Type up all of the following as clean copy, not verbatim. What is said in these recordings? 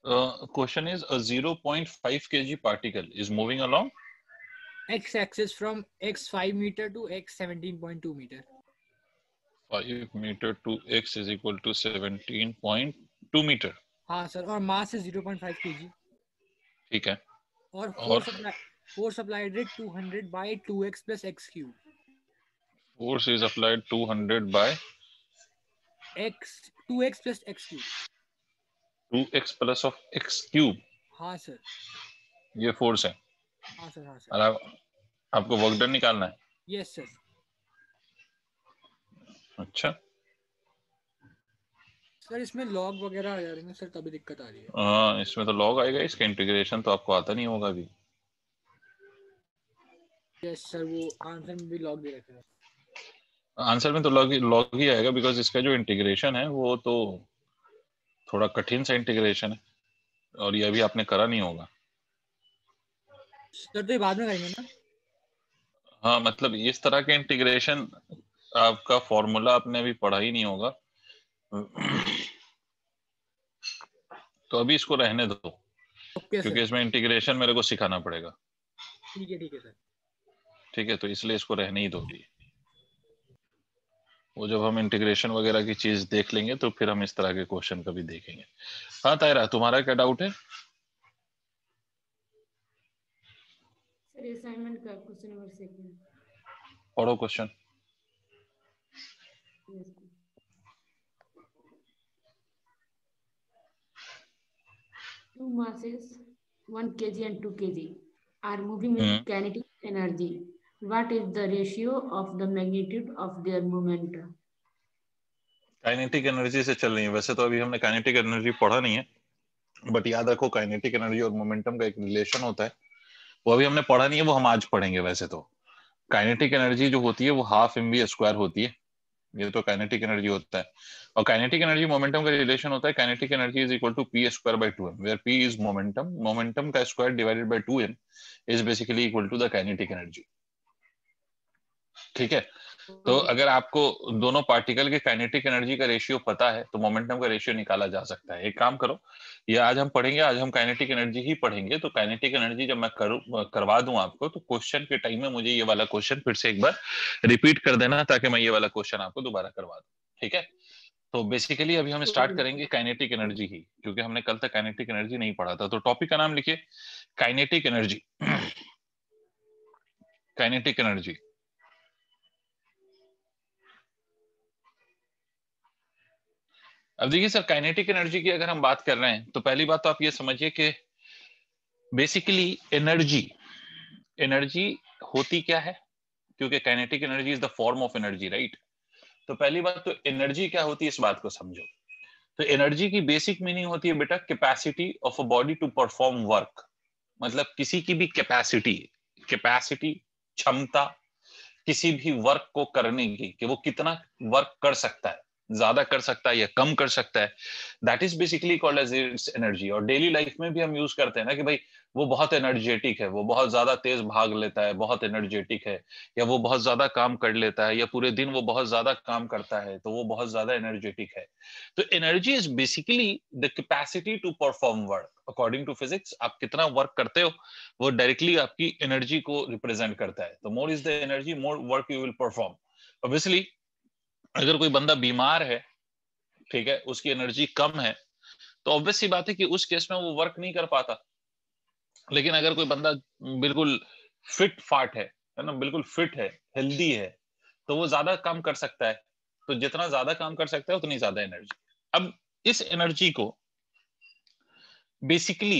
Question is a 0.5 kg particle is moving along x-axis from x5 meter to x17.2 meter. 5 meter to x is equal to 17.2 meter. हाँ sir, और mass है 0.5 kg ठीक है, और और force applied है 200 by 2x plus x cube. force is applied 200 by 2x plus x cube. 2x plus of x cube. हाँ sir. ये फोर्स है. हाँ सर. हाँ और सर. आपको वर्क डन निकालना है. Yes sir. अच्छा, सर इसमें लॉग वगैरह आ जा रहे हैं सर, तभी दिक्कत आ रही है. हाँ इसमें तो लॉग आएगा, इसका इंटीग्रेशन तो आपको आता नहीं होगा अभी. यस सर, वो आंसर में भी लॉग दे रखे हैं. आंसर में तो लॉग ही आएगा, बिकॉज इसका जो इंटीग्रेशन है वो तो थोड़ा कठिन सा इंटीग्रेशन है, और ये अभी आपने करा नहीं होगा. सर तो ये बाद में करेंगे ना. हाँ मतलब इस तरह के इंटीग्रेशन आपका फॉर्मूला आपने अभी पढ़ा ही नहीं होगा. तो अभी इसको रहने दो. ओके क्योंकि सर. इसमें इंटीग्रेशन मेरे को सिखाना पड़ेगा. ठीक है सर. ठीक है, तो इसलिए इसको रहने ही दो अभी. वो जब हम इंटीग्रेशन वगैरह की चीज देख लेंगे तो फिर हम इस तरह के क्वेश्चन कभी देखेंगे. हाँ तायरा, तुम्हारा क्या डाउट है? सर असाइनमेंट का क्वेश्चन नंबर 2. पढ़ो question. Two masses 1 kg and 2 kg are moving with kinetic energy. What is the ratio of the magnitude of their movement? Kinetic energy से चल रही है. वैसे तो अभी हमने काइनेटिक एनर्जी पढ़ा नहीं है, बट याद रखो काइनेटिक एनर्जी और मोमेंटम का एक रिलेशन होता है. वो अभी हमने पढ़ा नहीं है, वो हम आज पढ़ेंगे. वैसे तो काइनेटिक एनर्जी जो होती है वो हाफ mv स्क्वायर होती है. ये तो काइनेटिक एनर्जी होता है. और काइनेटिक एनर्जी मोमेंटम का रिलेशन होता है. Kinetic energy is equal to p square by 2m, where p is momentum. Momentum का square divided by 2m is basically equal to the kinetic energy. ठीक है, तो अगर आपको दोनों पार्टिकल के काइनेटिक एनर्जी का रेशियो पता है तो मोमेंटम का रेशियो निकाला जा सकता है. एक काम करो, ये आज हम पढ़ेंगे, आज हम काइनेटिक एनर्जी ही पढ़ेंगे. तो काइनेटिक एनर्जी जब मैं करवा दूं आपको, तो क्वेश्चन के टाइम में मुझे ये वाला क्वेश्चन फिर से एक बार रिपीट कर देना, ताकि मैं ये वाला क्वेश्चन आपको दोबारा करवा दूं. ठीक है, तो बेसिकली अभी हम स्टार्ट करेंगे काइनेटिक एनर्जी ही, क्योंकि हमने कल तक काइनेटिक एनर्जी नहीं पढ़ा था. तो टॉपिक का नाम लिखिए, काइनेटिक एनर्जी. Kinetic energy. अब देखिए सर, काइनेटिक एनर्जी की अगर हम बात कर रहे हैं तो पहली बात तो आप ये समझिए कि बेसिकली एनर्जी होती क्या है, क्योंकि kinetic energy is the form of energy, right. तो पहली बात तो एनर्जी क्या होती है इस बात को समझो. तो एनर्जी की बेसिक मीनिंग होती है बेटा capacity of a body to perform work. मतलब किसी की भी कैपेसिटी क्षमता किसी भी वर्क को करने की, कि वो कितना वर्क कर सकता है, ज्यादा कर सकता है या कम कर सकता है. That is basically called as its energy. और डेली लाइफ में भी हम यूज करते हैं ना कि भाई वो बहुत एनर्जेटिक है, वो बहुत ज्यादा तेज भाग लेता है, बहुत एनर्जेटिक है, या वो बहुत ज्यादा काम कर लेता है, या पूरे दिन वो बहुत ज्यादा काम करता है तो वो बहुत ज्यादा एनर्जेटिक है. तो energy is basically the capacity to perform work. According to physics आप कितना वर्क करते हो वो डायरेक्टली आपकी एनर्जी को रिप्रेजेंट करता है. तो more is the energy, more work you will perform. Obviously अगर कोई बंदा बीमार है, ठीक है, उसकी एनर्जी कम है, तो ऑब्वियस सी बात है कि उस केस में वो वर्क नहीं कर पाता. लेकिन अगर कोई बंदा बिल्कुल फिट फाट है ना, बिल्कुल फिट है, हेल्दी है, तो वो ज्यादा काम कर सकता है. तो जितना ज्यादा काम कर सकता है उतनी ज्यादा एनर्जी. अब इस एनर्जी को बेसिकली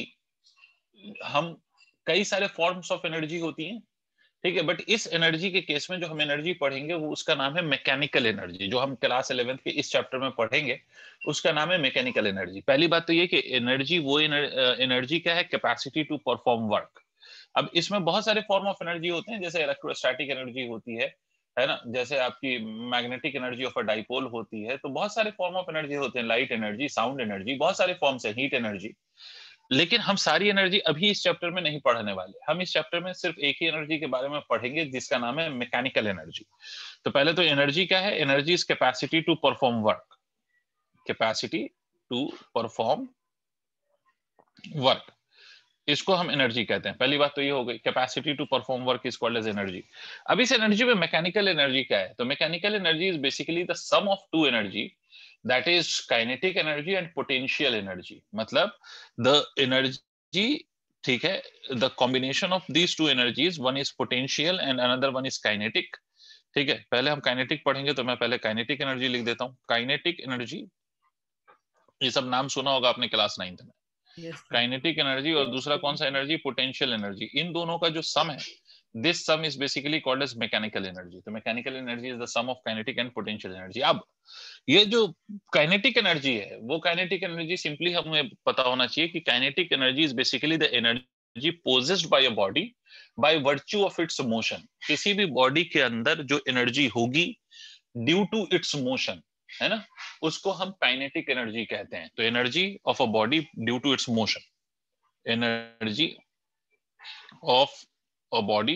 हम, कई सारे फॉर्म्स ऑफ एनर्जी होती हैं, ठीक है, बट इस एनर्जी के केस में जो हम एनर्जी पढ़ेंगे वो उसका नाम है मैकेनिकल एनर्जी. जो हम क्लास 11th के इस चैप्टर में पढ़ेंगे उसका नाम है मैकेनिकल एनर्जी. पहली बात तो ये कि एनर्जी वो एनर्जी क्या है, कैपेसिटी टू परफॉर्म वर्क. अब इसमें बहुत सारे फॉर्म ऑफ एनर्जी होते हैं, जैसे इलेक्ट्रोस्टैटिक एनर्जी होती है ना, जैसे आपकी magnetic energy of a dipole होती है. तो बहुत सारे फॉर्म ऑफ एनर्जी होते हैं, लाइट एनर्जी, साउंड एनर्जी, बहुत सारे फॉर्म्स है, हीट एनर्जी. लेकिन हम सारी एनर्जी अभी इस चैप्टर में नहीं पढ़ने वाले. हम इस चैप्टर में सिर्फ एक ही एनर्जी के बारे में पढ़ेंगे जिसका नाम है मैकेनिकल एनर्जी. तो पहले तो एनर्जी क्या है, energy is capacity to perform work. Capacity to perform work, इसको हम एनर्जी कहते हैं। पहली बात तो ये हो गई, capacity to perform work is called as energy. अब इस एनर्जी में मैकेनिकल एनर्जी क्या है? तो mechanical energy is basically the sum of two energy, that is kinetic energy and potential energy. मतलब द एनर्जी, ठीक है, the combination of these two energies, one is potential and another one is kinetic. ठीक है, पहले हम kinetic पढ़ेंगे, तो मैं पहले काइनेटिक एनर्जी लिख देता हूं। काइनेटिक एनर्जी, ये सब नाम सुना होगा आपने क्लास 9th में। Yes, sir. काइनेटिक एनर्जी और दूसरा कौन सा एनर्जी? Potential energy. इन दोनों का जो सम है, this sum is basically called as mechanical energy. तो mechanical energy is the sum of kinetic and potential energy. अब ये जो काइनेटिक एनर्जी है, वो काइनेटिक एनर्जी सिंपली हमें पता होना चाहिए कि kinetic energy is basically the energy possessed by a body by virtue of its motion. किसी भी बॉडी के अंदर जो एनर्जी होगी ड्यू टू इट्स मोशन, है ना, उसको हम काइनेटिक एनर्जी कहते हैं। तो energy of a body due to its motion, energy of a body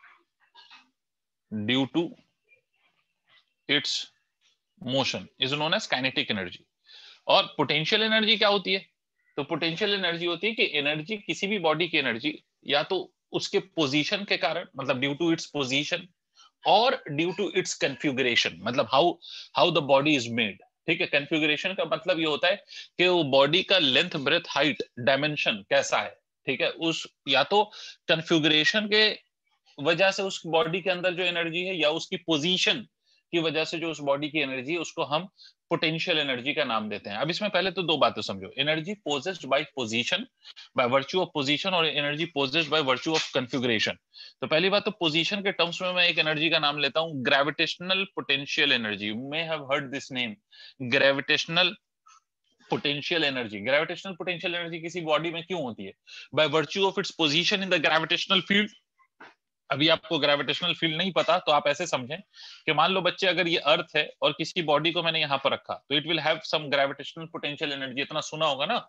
due to its motion is known as kinetic energy. और पोटेंशियल एनर्जी क्या होती है? तो पोटेंशियल एनर्जी होती है कि एनर्जी, किसी भी बॉडी की एनर्जी या तो उसके पोजीशन के कारण, मतलब ड्यू टू इट्स पोजीशन, और ड्यू टू इट्स कन्फिगुरेशन, मतलब how the body is made. ठीक है, कन्फिगुरेशन का मतलब ये होता है कि वो बॉडी का लेंथ, ब्रेथ, हाइट, डायमेंशन कैसा है। ठीक है, उस या तो कन्फिगुरेशन के वजह से उस बॉडी के अंदर जो एनर्जी है, या उसकी पोजीशन की वजह से जो उस बॉडी की एनर्जी है, उसको हम पोटेंशियल एनर्जी का नाम देते हैं। अब इसमें पहले तो दो बातें समझो, energy possessed by position, by virtue of position, और energy possessed by virtue of configuration. तो पहली बात तो पोजीशन के टर्म्स में मैं एक एनर्जी का नाम लेता हूं, gravitational potential energy. You may have heard this name, gravitational potential energy. Gravitational potential energy किसी बॉडी में क्यों होती है? By virtue of its position in the gravitational field. अभी आपको ग्रेविटेशनल फील्ड नहीं पता, तो आप ऐसे समझें कि मान लो बच्चे, अगर ये अर्थ है और किसी बॉडी को मैंने यहां पर रखा, तो it will have some gravitational potential energy. इतना सुना होगा ना,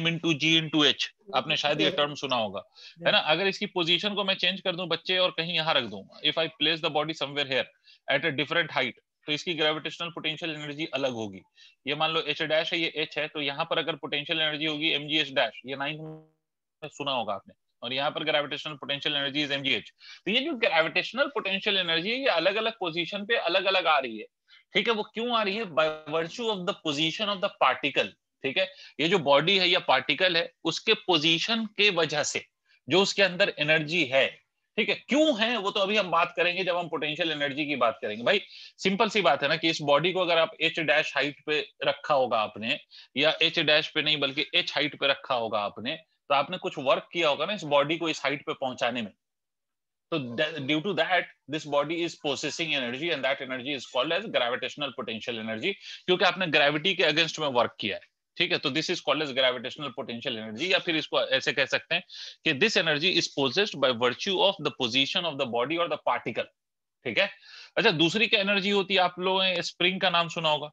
M/G/H, आपने शायद ये टर्म सुना होगा, है ना। अगर इसकी पोजीशन को मैं चेंज कर दूं बच्चे, और कहीं यहां रख दूं, if I place the body somewhere here at a different height, तो इसकी ग्रेविटेशनल पोटेंशियल एनर्जी अलग होगी। ये मान लो H डैश है, ये H है, तो यहाँ पर अगर पोटेंशियल एनर्जी होगी mgh डैश, ये 9th में सुना होगा आपने, और यहाँ पर gravitational potential energy is mgh। तो ये जो ग्रेविटेशनल पोटेंशियल एनर्जी है, ये अलग अलग पोजीशन पे अलग अलग आ रही है। ठीक है, वो क्यों आ रही है? By virtue of the position of the particle. ठीक है, ये जो बॉडी है या पार्टिकल है, उसके पोजीशन के वजह से जो उसके अंदर एनर्जी है। ठीक है, क्यों है वो तो अभी हम बात करेंगे जब हम पोटेंशियल एनर्जी की बात करेंगे। भाई सिंपल सी बात है ना, कि इस बॉडी को अगर आप H डैश हाइट पे रखा होगा आपने, या H डैश पे नहीं बल्कि H हाइट पे रखा होगा आपने, तो आपने कुछ वर्क किया होगा ना इस बॉडी को इस हाइट पे पहुंचाने में। तो due to that this body is processing energy, and that energy is called as gravitational potential energy, क्योंकि आपने ग्रेविटी के अगेंस्ट में वर्क किया है। ठीक है, तो this is called as gravitational potential energy, या फिर इसको ऐसे कह सकते हैं कि this energy is possessed by virtue of the position of the body और द पार्टिकल। ठीक है, अच्छा दूसरी क्या एनर्जी होती है? आप लोगों ने स्प्रिंग का नाम सुना होगा,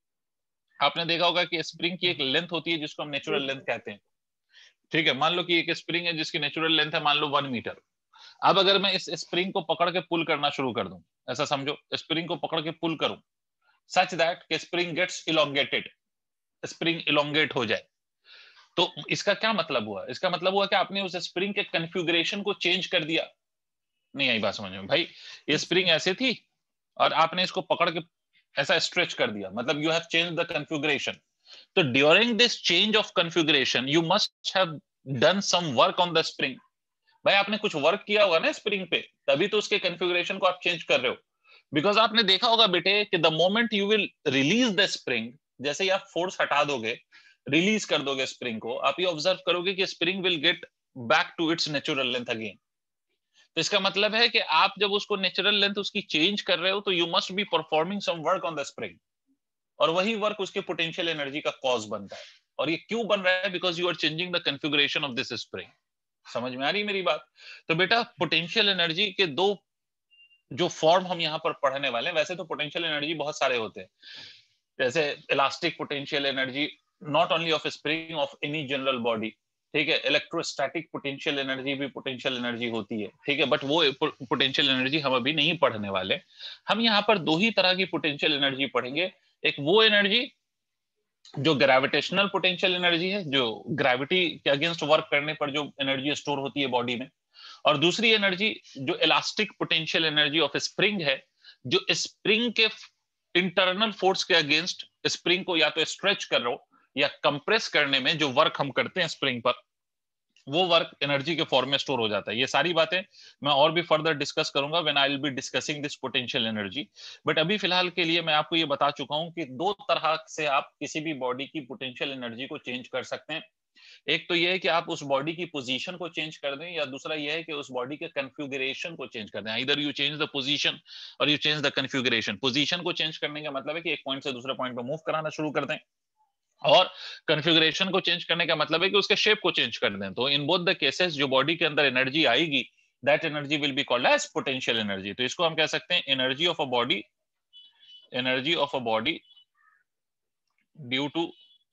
आपने देखा होगा कि स्प्रिंग की एक लेंथ होती है जिसको हम नेचुरल लेंथ कहते हैं। ठीक है, मान लो कि एक स्प्रिंग है जिसकी नेचुरल लेंथ है मान लो 1 मीटर। अब अगर मैं इस स्प्रिंग को पकड़ के पुल करना शुरू कर दूं, ऐसा समझो स्प्रिंग को पकड़ के पुल करूं सच दैट कि spring gets elongated, spring elongate हो जाए, तो इसका क्या मतलब हुआ? इसका मतलब हुआ कि आपने उस स्प्रिंग के कन्फिगुरेशन को चेंज कर दिया। नहीं आई बात समझ में? भाई ये स्प्रिंग ऐसे थी और आपने इसको पकड़ के ऐसा स्ट्रेच कर दिया, मतलब you have change the configuration. तो during this change of configuration you must have done some work on the spring. भाई आपने कुछ वर्क किया होगा ना स्प्रिंग पे, तभी तो उसके कन्फिगुरेशन को आप चेंज कर रहे हो। बिकॉज आपने देखा होगा बेटे कि the moment you will release the spring, जैसे ही आप फोर्स हटा दोगे, रिलीज कर दोगे स्प्रिंग को, आप ये ऑब्जर्व करोगे कि spring will get back to its natural length again. तो इसका मतलब है कि आप जब उसको नेचुरल लेंथ उसकी चेंज कर रहे हो, तो you must be performing some work on the spring, और वही वर्क उसके पोटेंशियल एनर्जी का कॉज बनता है। और ये क्यों बन रहा है? Because you are changing the configuration of this spring. समझ में आ रही मेरी बात? तो बेटा पोटेंशियल एनर्जी के दो जो फॉर्म हम यहाँ पर पढ़ने वाले हैं, वैसे तो पोटेंशियल एनर्जी बहुत सारे होते हैं, जैसे elastic potential energy, not only of spring, of any general body. ठीक है, इलेक्ट्रोस्टैटिक पोटेंशियल एनर्जी भी पोटेंशियल एनर्जी होती है। ठीक है, बट वो पोटेंशियल एनर्जी हम अभी नहीं पढ़ने वाले। हम यहाँ पर दो ही तरह की पोटेंशियल एनर्जी पढ़ेंगे, एक वो एनर्जी जो ग्रेविटेशनल पोटेंशियल एनर्जी है, जो ग्रेविटी के अगेंस्ट वर्क करने पर जो एनर्जी स्टोर होती है बॉडी में, और दूसरी एनर्जी जो elastic potential energy of spring है, जो स्प्रिंग के इंटरनल फोर्स के अगेंस्ट स्प्रिंग को या तो स्ट्रेच कर रहे हो या कंप्रेस करने में जो वर्क हम करते हैं स्प्रिंग पर, वो वर्क एनर्जी के फॉर्म में स्टोर हो जाता है। ये सारी बातें मैं और भी फर्दर डिस्कस करूंगा when I will be discussing this potential energy. But अभी फिलहाल के लिए मैं आपको ये बता चुका हूं कि दो तरह से आप किसी भी बॉडी की पोटेंशियल एनर्जी को चेंज कर सकते हैं। एक तो ये है कि आप उस बॉडी की पोजीशन को चेंज कर दें, या दूसरा ये है कि उस बॉडी के कन्फ्यूगरेशन को चेंज कर दें। इधर यू चेंज द पोजीशन और you change the configuration. Position को चेंज करने का मतलब है कि एक पॉइंट से दूसरे पॉइंट पे मूव कराना शुरू कर दें, और कॉन्फ़िगरेशन को चेंज करने का मतलब है कि उसके शेप को चेंज कर दें। तो इन बोथ द केसेस जो बॉडी के अंदर एनर्जी आएगी, that energy will be called as potential energy. तो इसको हम कह सकते हैं energy of a body, energy of a body due to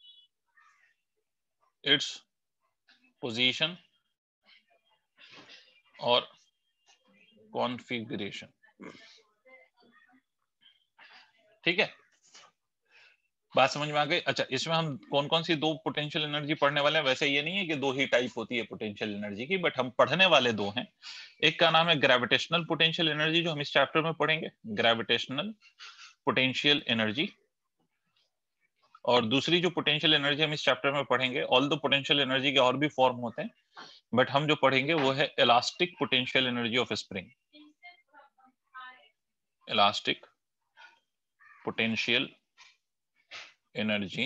its position और कॉन्फ़िगरेशन। ठीक है, बात समझ में आ गई? अच्छा, इसमें हम कौन कौन सी दो पोटेंशियल एनर्जी पढ़ने वाले हैं? वैसे ये नहीं है कि दो ही टाइप होती है पोटेंशियल एनर्जी की, बट हम पढ़ने वाले दो हैं। एक का नाम है ग्रेविटेशनल पोटेंशियल एनर्जी, जो हम इस चैप्टर में पढ़ेंगे, ग्रेविटेशनल पोटेंशियल एनर्जी। और दूसरी जो पोटेंशियल एनर्जी हम इस चैप्टर में पढ़ेंगे, ऑल दो पोटेंशियल एनर्जी के और भी फॉर्म होते हैं, बट हम जो पढ़ेंगे वो है elastic potential energy of spring. Elastic potential energy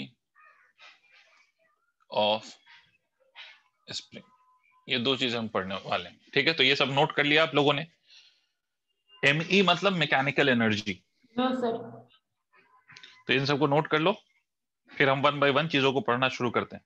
of spring, ये दो चीजें हम पढ़ने वाले हैं। ठीक है, तो ये सब नोट कर लिया आप लोगों ने। एमई मतलब मैकेनिकल एनर्जी, नो सर। तो इन सबको नोट कर लो, फिर हम वन बाय वन चीजों को पढ़ना शुरू करते हैं।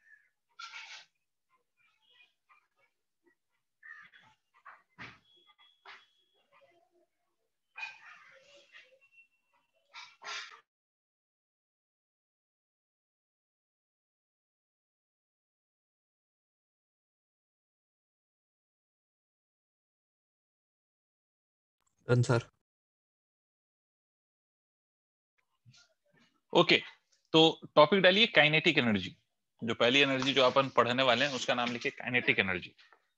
सर ओके, तो टॉपिक डालिए काइनेटिक एनर्जी। जो पहली एनर्जी जो अपन पढ़ने वाले हैं उसका नाम लिखिए काइनेटिक एनर्जी।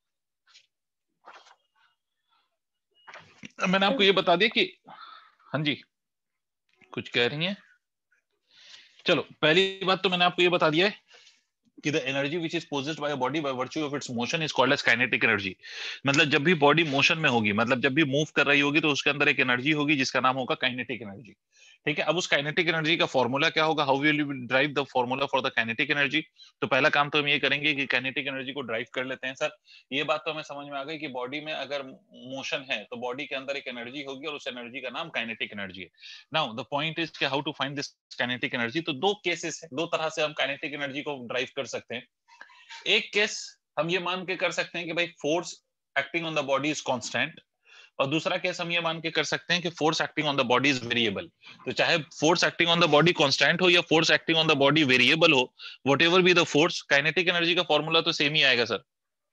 मैंने आपको ये बता दिया कि, हाँ जी कुछ कह रही हैं? चलो, पहली बात तो मैंने आपको ये बता दिया है कि the energy which is possessed by a body by virtue of its motion is called as kinetic energy. मतलब जब भी बॉडी मोशन में होगी, मतलब जब भी मूव कर रही होगी, तो उसके अंदर एक एनर्जी होगी जिसका नाम होगा काइनेटिक एनर्जी। ठीक है, अब उस काइनेटिक एनर्जी का फॉर्मूला क्या होगा? How will you drive the formula for the kinetic energy? तो पहला काम तो हम ये करेंगे कि काइनेटिक एनर्जी को ड्राइव कर लेते हैं। सर, ये बात तो हमें समझ में आ गई कि बॉडी में अगर मोशन है तो बॉडी के अंदर एक एनर्जी होगी और उस एनर्जी का नाम काइनेटिक एनर्जी है। नाउ द पॉइंट इज कि how to find this kinetic energy. तो दो केसेस है, दो तरह से हम काइनेटिक एनर्जी को ड्राइव कर सकते हैं। एक केस हम ये मान के कर सकते हैं कि भाई force acting on the body is constant, और दूसरा केस हम ये मान के कर सकते हैं कि force acting on the body is variable. तो चाहे force acting on the body constant हो या force acting on the body variable हो, whatever be the force, kinetic energy का फॉर्मूला तो सेम ही आएगा सर।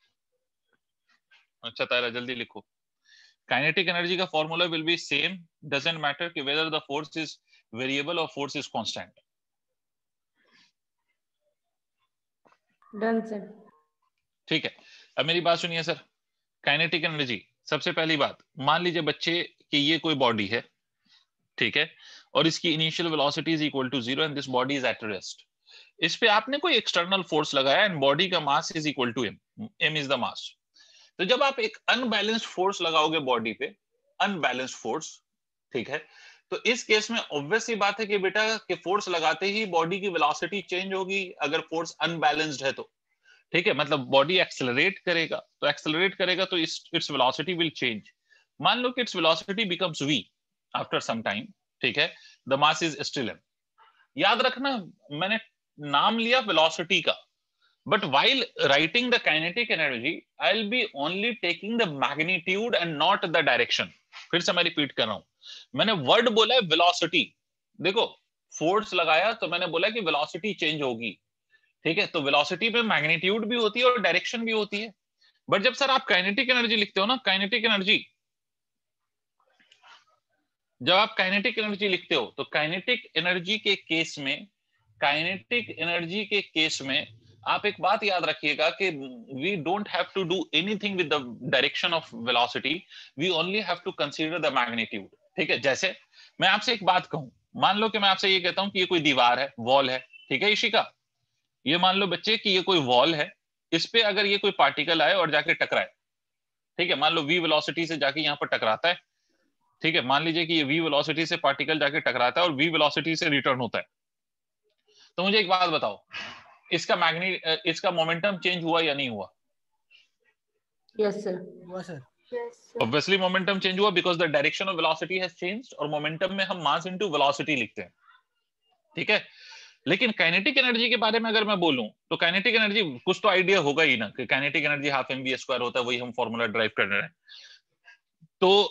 अच्छा तारा, जल्दी लिखो। काइनेटिक एनर्जी का formula will be same, doesn't matter कि whether the force is variable और force is constant. Done sir. ठीक है, अब मेरी बात सुनिए सर। काइनेटिक एनर्जी, सबसे पहली बात, मान लीजिए बच्चे कि ये कोई बॉडी है, ठीक है, और इसकी initial velocity is equal to 0 and this body is at rest. इस पे आपने कोई एक्सटर्नल फोर्स लगाया एंड बॉडी का mass is equal to m, m is the mass. तो जब आप एक अनबैलेंस्ड फोर्स लगाओगे बॉडी पे, अनबैलेंस्ड फोर्स, ठीक है, तो इस केस में ऑब्वियस सी बात है कि बेटा कि फोर्स लगाते ही बॉडी की वेलोसिटी चेंज होगी अगर फोर्स अनबैलेंस्ड है तो। ठीक है, मतलब बॉडी एक्सेलरेट करेगा, तो एक्सेलरेट करेगा तो इट्स वेलोसिटी विल चेंज। मान लो कि its velocity becomes v after some time, ठीक है, the mass is still m। याद रखना, मैंने नाम लिया वेलोसिटी का, but while writing the kinetic energy I'll be only taking the magnitude and not the direction। फिर से मैं रिपीट कर रहा हूं, मैंने वर्ड बोला है वेलोसिटी। देखो, फोर्स लगाया तो मैंने बोला कि वेलोसिटी चेंज होगी, ठीक है, तो वेलोसिटी में मैग्नीट्यूड भी होती है और डायरेक्शन भी होती है। बट जब सर आप काइनेटिक एनर्जी लिखते हो ना, काइनेटिक एनर्जी, जब आप काइनेटिक एनर्जी लिखते हो तो काइनेटिक एनर्जी के केस में काइनेटिक एनर्जी के केस में आप एक बात याद रखिएगा कि we don't have to do anything with the direction of velocity, we only have to consider the magnitude. ठीक है, जैसे मैं आपसे एक बात कहूं, मान लो कि मैं आपसे ये कहता हूं कि ये कोई दीवार है, वॉल है, ठीक है इशिका, ये मान लो बच्चे कि ये कोई वॉल है, इस पे अगर ये कोई पार्टिकल आए और जाके टकराए, ठीक है, मान लो v वेलोसिटी से जाके यहाँ पर टकराता है, ठीक है, मान लीजिए कि ये v वेलोसिटी से पार्टिकल जाके टकराता है और v वेलोसिटी से रिटर्न होता है, तो मुझे एक बात बताओ, इसका मोमेंटम चेंज हुआ या नहीं हुआ? Yes sir. हुआ सर। ऑब्वियसली मोमेंटम चेंज हुआ because the direction of velocity has changed, और मोमेंटम में हम मास इनटू वेलोसिटी लिखते हैं, ठीक है। लेकिन काइनेटिक एनर्जी के बारे में अगर मैं बोलूं तो काइनेटिक एनर्जी कुछ तो आइडिया होगा ही ना कि काइनेटिक एनर्जी हाफ mv² होता है, वही हम फॉर्मूला ड्राइव कर रहे हैं। तो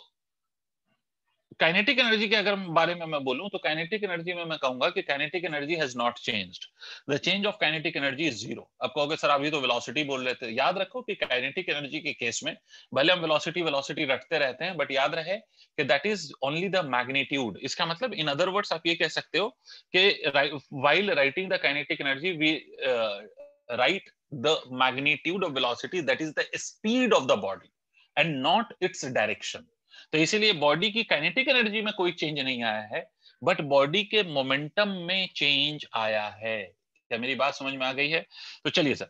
काइनेटिक एनर्जी के अगर बारे में मैं बोलूं तो काइनेटिक एनर्जी में मैं कहूंगा कि kinetic energy has not changed, the change of kinetic energy is zero. अब कहोगे सर अभी तो वेलोसिटी बोल रहे थे, याद रखो कि काइनेटिक एनर्जी के केस में भले हम वेलोसिटी रटते रहते हैं, बट याद रहे कि that is only the magnitude. इसका मतलब इन अदर वर्ड्स आप ये कह सकते हो कि while writing the kinetic energy we write the magnitude of velocity, that is the speed of the body and not its direction. तो इसीलिए बॉडी की काइनेटिक एनर्जी में कोई चेंज नहीं आया है, बट बॉडी के मोमेंटम में चेंज आया है। क्या मेरी बात समझ में आ गई है? तो चलिए सर,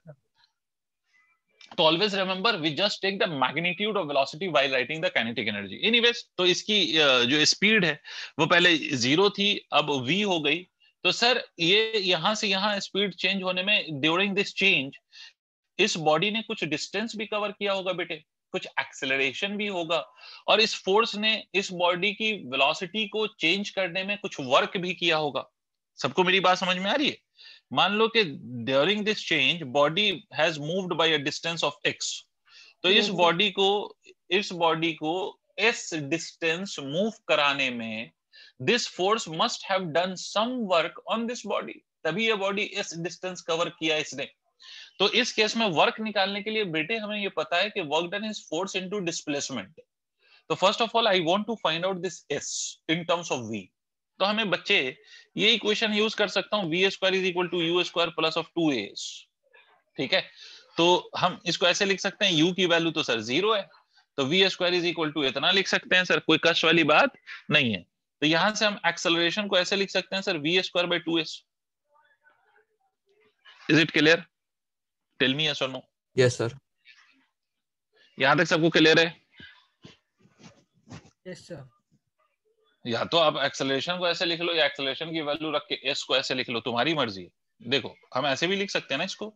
तो always remember we just take the magnitude of velocity while writing the kinetic energy. Anyways, तो इसकी जो स्पीड है वो पहले 0 थी, अब v हो गई। तो सर ये यहां से यहां स्पीड चेंज होने में ड्यूरिंग दिस चेंज इस बॉडी ने कुछ डिस्टेंस भी कवर किया होगा बेटे, कुछ एक्सेलरेशन भी होगा, और इस फोर्स ने इस बॉडी की वेलोसिटी को चेंज करने में कुछ वर्क भी किया होगा। सबको मेरी बात समझ में आ रही है? मान लो कि during this change body has moved by a distance of x, तो इस बॉडी को इस डिस्टेंस मूव कराने में this force must have done some work on this body, तभी ये बॉडी इस डिस्टेंस कवर किया इसने। तो इस केस में वर्क निकालने के लिए बेटे हमें ये पता है कि work done is force into displacement. तो first of all I want to find out this s in terms of v। तो हमें बच्चे ये इक्वेशन यूज कर सकता हूं, v² is equal to u² plus of 2as, ठीक है। तो हम इसको ऐसे लिख सकते हैं, u की वैल्यू तो सर 0 है, तो v² इज इक्वल टू इतना लिख सकते हैं सर, कोई कष्ट वाली बात नहीं है। तो यहां से हम एक्सेलरेशन को ऐसे लिख सकते हैं sir, v² by 2s। Is it clear? Tell me yes और नो। Yes sir. यहां तक सबको क्लियर है? Yes sir. या तो आप एक्सेलरेशन को ऐसे लिख लो या एक्सेलरेशन की वैल्यू रख के s को ऐसे लिख लो, तुम्हारी मर्जी है। देखो हम ऐसे भी लिख सकते हैं ना इसको,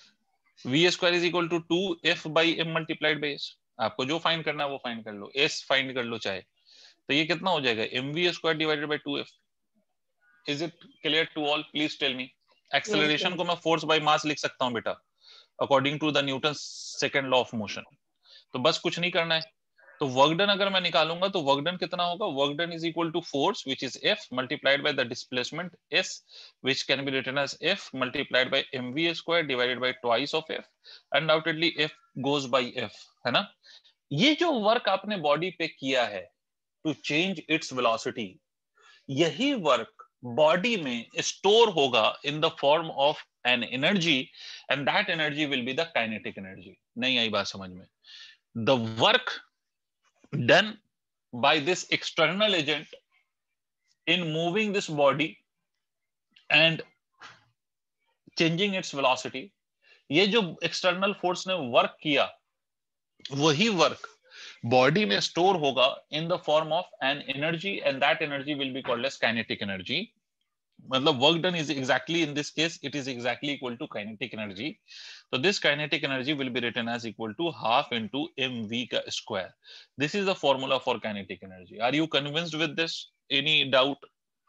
v² is equal to 2f by m multiplied by s। आपको जो फाइंड करना है वो फाइंड कर लो, s फाइंड कर लो चाहे, तो ये कितना हो जाएगा, mv² divided by 2f। Is it clear to all? Please tell me. Acceleration को मैं फोर्स बाय मास लिख सकता हूं बेटा, according to the Newton second law of motion. तो बस कुछ नहीं करना है, तो वर्क डन अगर मैं निकालूंगा तो वर्क डन कितना होगा, work done is equal to force which is F multiplied by the displacement S which can be written as F multiplied by mv² divided by twice of F, undoubtedly F goes by F, है ना। ये जो work आपने body पे किया है to change its velocity, यही work body में स्टोर होगा in the form of an energy, and that energy will be the kinetic energy. नहीं आई बात समझ में? The work done by this external agent in moving this body and changing its velocity, ये जो external force ने work किया वही वर्क बॉडी में स्टोर होगा in the form of an energy, and that energy will be called as kinetic energy। मतलब work done is exactly, in this case it is exactly equal to kinetic energy। So this kinetic energy will be written as equal to half into mv का square। This is the formula for kinetic energy। Are you convinced with this? Any doubt?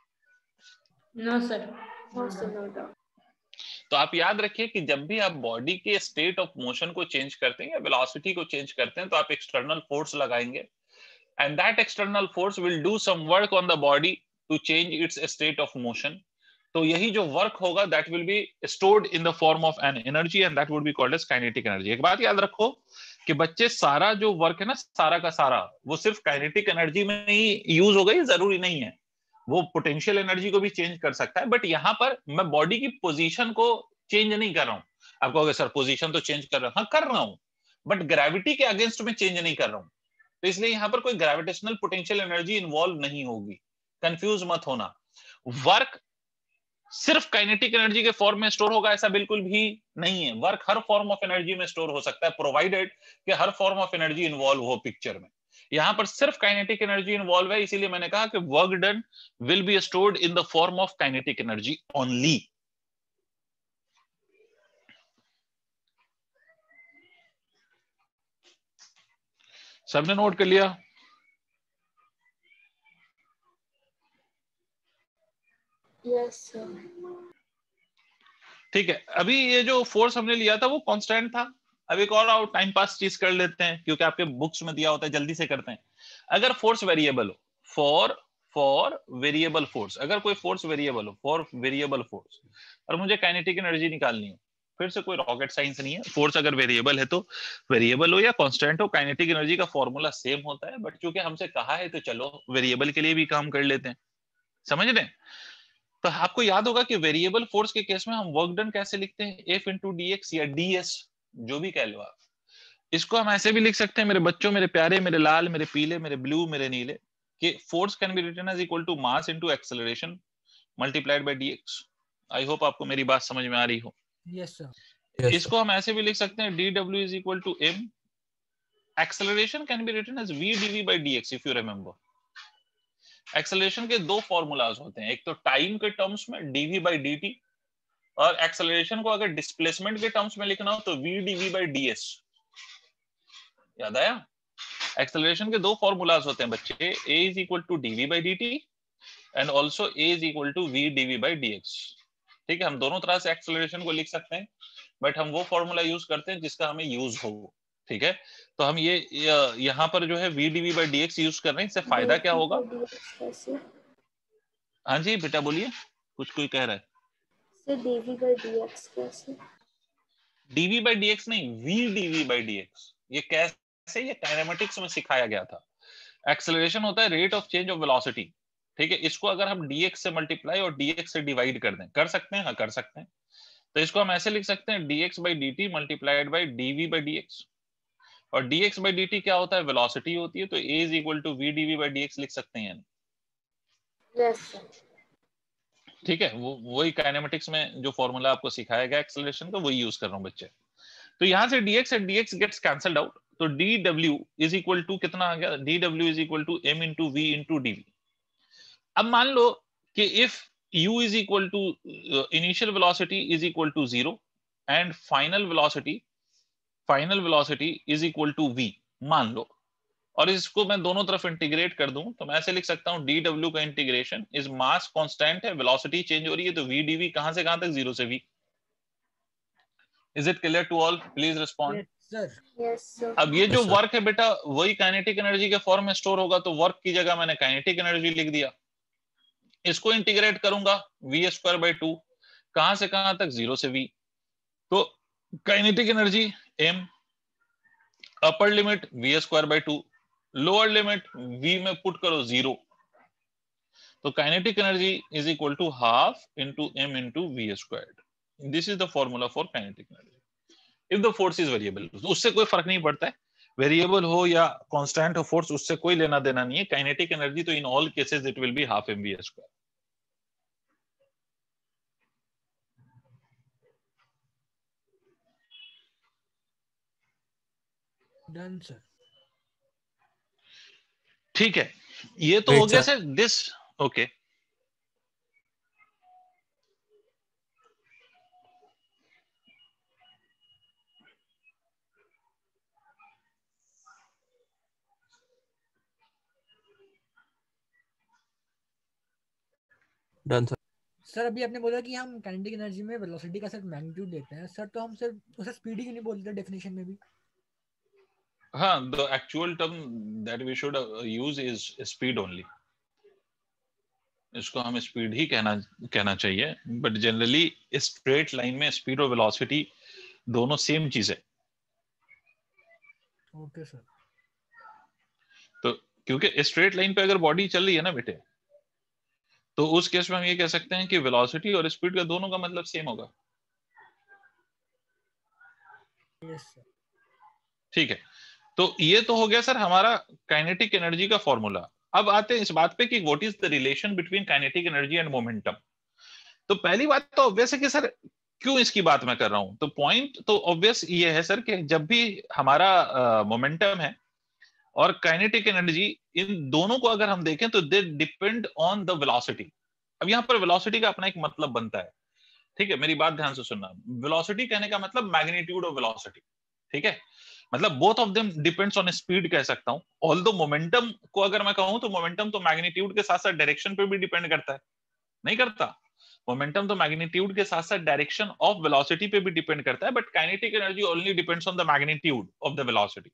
No sir। No sir, no doubt। तो आप याद रखिए कि जब भी आप body के स्टेट ऑफ मोशन को चेंज करते हैं या वेलोसिटी को चेंज करते हैं तो आप एक्सटर्नल फोर्स लगाएंगे, and that external force will do some work on the body to change its state of motion. तो यही जो वर्क होगा that will be stored in the form of an energy, and that would be called as kinetic energy. एक बात याद रखो कि बच्चे सारा जो वर्क है ना, सारा का सारा वो सिर्फ काइनेटिक एनर्जी में ही यूज होगा, ये जरूरी नहीं है। वो पोटेंशियल एनर्जी को भी चेंज कर सकता है, बट यहाँ पर मैं बॉडी की पोजीशन को चेंज नहीं कर रहा हूँ। आप कहोगे सर पोजीशन तो चेंज कर रहा हूँ, हाँ कर रहा हूँ, बट ग्रेविटी के अगेंस्ट में चेंज नहीं कर रहा हूँ। तो इसलिए यहाँ पर कोई ग्रेविटेशनल पोटेंशियल एनर्जी इन्वॉल्व नहीं होगी, कंफ्यूज मत होना। वर्क सिर्फ काइनेटिक एनर्जी के फॉर्म में स्टोर होगा ऐसा बिल्कुल भी नहीं है। वर्क हर फॉर्म ऑफ एनर्जी में स्टोर हो सकता है, प्रोवाइडेड कि हर फॉर्म ऑफ एनर्जी इन्वॉल्व हो पिक्चर में। यहां पर सिर्फ काइनेटिक एनर्जी इन्वॉल्व है, इसीलिए मैंने कहा कि work done will be stored in the form of kinetic energy only. सबने नोट कर लिया? Yes sir. ठीक है, अभी ये जो फोर्स हमने लिया था वो कांस्टेंट था। अब एक और टाइम पास चीज कर लेते हैं, क्योंकि आपके बुक्स में दिया होता है, जल्दी से करते हैं। अगर फोर्स वेरिएबल हो, फॉर वेरिएबल फोर्स, अगर कोई फोर्स वेरिएबल हो, फॉर वेरिएबल फोर्स, और मुझे काइनेटिक एनर्जी निकालनी हो, फिर से कोई रॉकेट साइंस नहीं है। फोर्स अगर वेरिएबल है तो वेरिएबल हो या कांस्टेंट हो, काइनेटिक एनर्जी का फॉर्मूला सेम होता है, बट चूंकि हमसे कहा है तो चलो वेरिएबल के लिए भी काम कर लेते हैं, समझ रहे हैं? तो आपको याद होगा कि वेरिएबल फोर्स के केस में हम वर्क डन कैसे लिखते हैं, F इंटू dx या ds, जो भी कह लो आप। इसको हम ऐसे भी लिख सकते हैं मेरे बच्चों, मेरे प्यारे, मेरे लाल, मेरे पीले, मेरे ब्लू, मेरे नीले, कि force can be written as equal to mass into acceleration multiplied by dx। I hope आपको मेरी बात समझ में आ रही हो। Yes sir. इसको हम ऐसे भी लिख सकते हैं dw is equal to m, acceleration can be written as v dv by dx। If you remember, acceleration के दो फॉर्मूलाज होते हैं, एक तो टाइम के टर्म्स में dv बाई dt, और एक्सेलरेशन को अगर डिस्प्लेसमेंट के टर्म्स में लिखना हो तो v dv बाई ds। याद आया? एक्सेलरेशन के दो फॉर्मूलाज होते हैं बच्चे, a is equal to dv by dt and also a is equal to v dv by dx। ठीक है, हम दोनों तरह से एक्सेलरेशन को लिख सकते हैं, बट हम वो फॉर्मूला यूज करते हैं जिसका हमें यूज हो। ठीक है, तो हम ये यहाँ पर जो है v dv by dx use कर रहे हैं। इससे फायदा क्या होगा? हाँ जी बेटा बोलिए, कुछ कोई कह रहा है। सर dv by dx कैसे? dv बाई dx नहीं, v dv बाई dx। ये कैसे? ये काइनेमेटिक्स में सिखाया गया था। एक्सेलरेशन होता है rate of change of velocity. ठीक है, इसको अगर हम dx से मल्टीप्लाई और dx से डिवाइड कर दें, कर सकते हैं? हाँ कर सकते हैं। तो इसको हम ऐसे लिख सकते हैं dx by dt multiplied by dv by dx। और dx बाई dt क्या होता है? वेलोसिटी होती है, तो a is equal to v dv by dx लिख सकते हैं। Yes sir. ठीक है, वो वही काइनेमेटिक्स में जो फॉर्मूला आपको सिखाया गया एक्सेलरेशन का, वही यूज कर रहा हूं बच्चे। तो यहां से dx and dx gets cancelled out, तो dw इज इक्वल टू कितना आ गया? dw is equal to m into v into dv। अब मान लो कि if u is equal to initial velocity is equal to 0 and final velocity is equal to v, मान लो, और इसको मैं दोनों तरफ इंटीग्रेट कर दूं, तो मैं ऐसे लिख सकता हूं dw का इंटीग्रेशन इज मास कांस्टेंट है, वेलोसिटी चेंज हो रही है, तो v dv कहां से कहां तक? 0 से v। Is it clear to all? Please respond. Sir yes sir. अब ये जो वर्क है बेटा, वही काइनेटिक एनर्जी के फॉर्म में स्टोर होगा, तो वर्क की जगह मैंने काइनेटिक एनर्जी लिख दिया। इसको इंटीग्रेट करूंगा v स्क्वायर बाई 2, कहां से कहां तक? 0 से v। तो kinetic energy m, upper limit v square by 2, lower limit v में पुट करो 0, तो kinetic energy is equal to half into m into v squared. This is the formula for kinetic energy if the force is variable. उससे कोई फर्क नहीं पड़ता है, variable हो या कांस्टेंट हो फोर्स, उससे कोई लेना देना नहीं है। काइनेटिक एनर्जी तो in all cases it will be half mv square. Done sir. ठीक है, ये तो हो गया sir this. Okay, done sir. Sir अभी आपने बोला कि हम काइनेटिक एनर्जी में वेलोसिटी का सिर्फ मैग्नीट्यूड देते हैं सर, तो हम सिर्फ उसे स्पीड ही क्यों नहीं बोलते डेफिनेशन में भी? हाँ, the actual term that we should use is speed only. इसको हम स्पीड ही कहना चाहिए, बट जनरली स्ट्रेट लाइन में स्पीड और वेलोसिटी दोनों सेम चीज है। Okay sir. तो क्योंकि स्ट्रेट लाइन पे अगर बॉडी चल रही है ना बेटे, तो उस केस में हम ये कह सकते हैं कि वेलोसिटी और स्पीड का दोनों का मतलब सेम होगा। Yes sir. ठीक है, तो ये तो हो गया सर हमारा काइनेटिक एनर्जी का फॉर्मूला। अब आते हैं इस बात पे कि what is the relation between kinetic energy and momentum. तो पहली बात तो ऑब्वियस है कि सर क्यों इसकी बात मैं कर रहा हूं, तो पॉइंट तो ऑब्वियस ये है सर कि जब भी हमारा मोमेंटम है और काइनेटिक एनर्जी, इन दोनों को अगर हम देखें तो they depend on the velocity. अब यहां पर वेलोसिटी का अपना एक मतलब बनता है, ठीक है, मेरी बात ध्यान से सुनना। वेलोसिटी कहने का मतलब मैग्नीट्यूड ऑफ वेलोसिटी, ठीक है, मतलब both of them depends on speed कह सकता हूं। ऑल्दो मोमेंटम को अगर मैं कहूं तो मोमेंटम तो मैग्नीट्यूड के साथ साथ डायरेक्शन पे भी डिपेंड करता है, नहीं करता? मोमेंटम तो मैग्नीट्यूड के साथ साथ डायरेक्शन ऑफ वेलोसिटी पे भी डिपेंड करता है, but kinetic energy only depends on the magnitude of the velocity,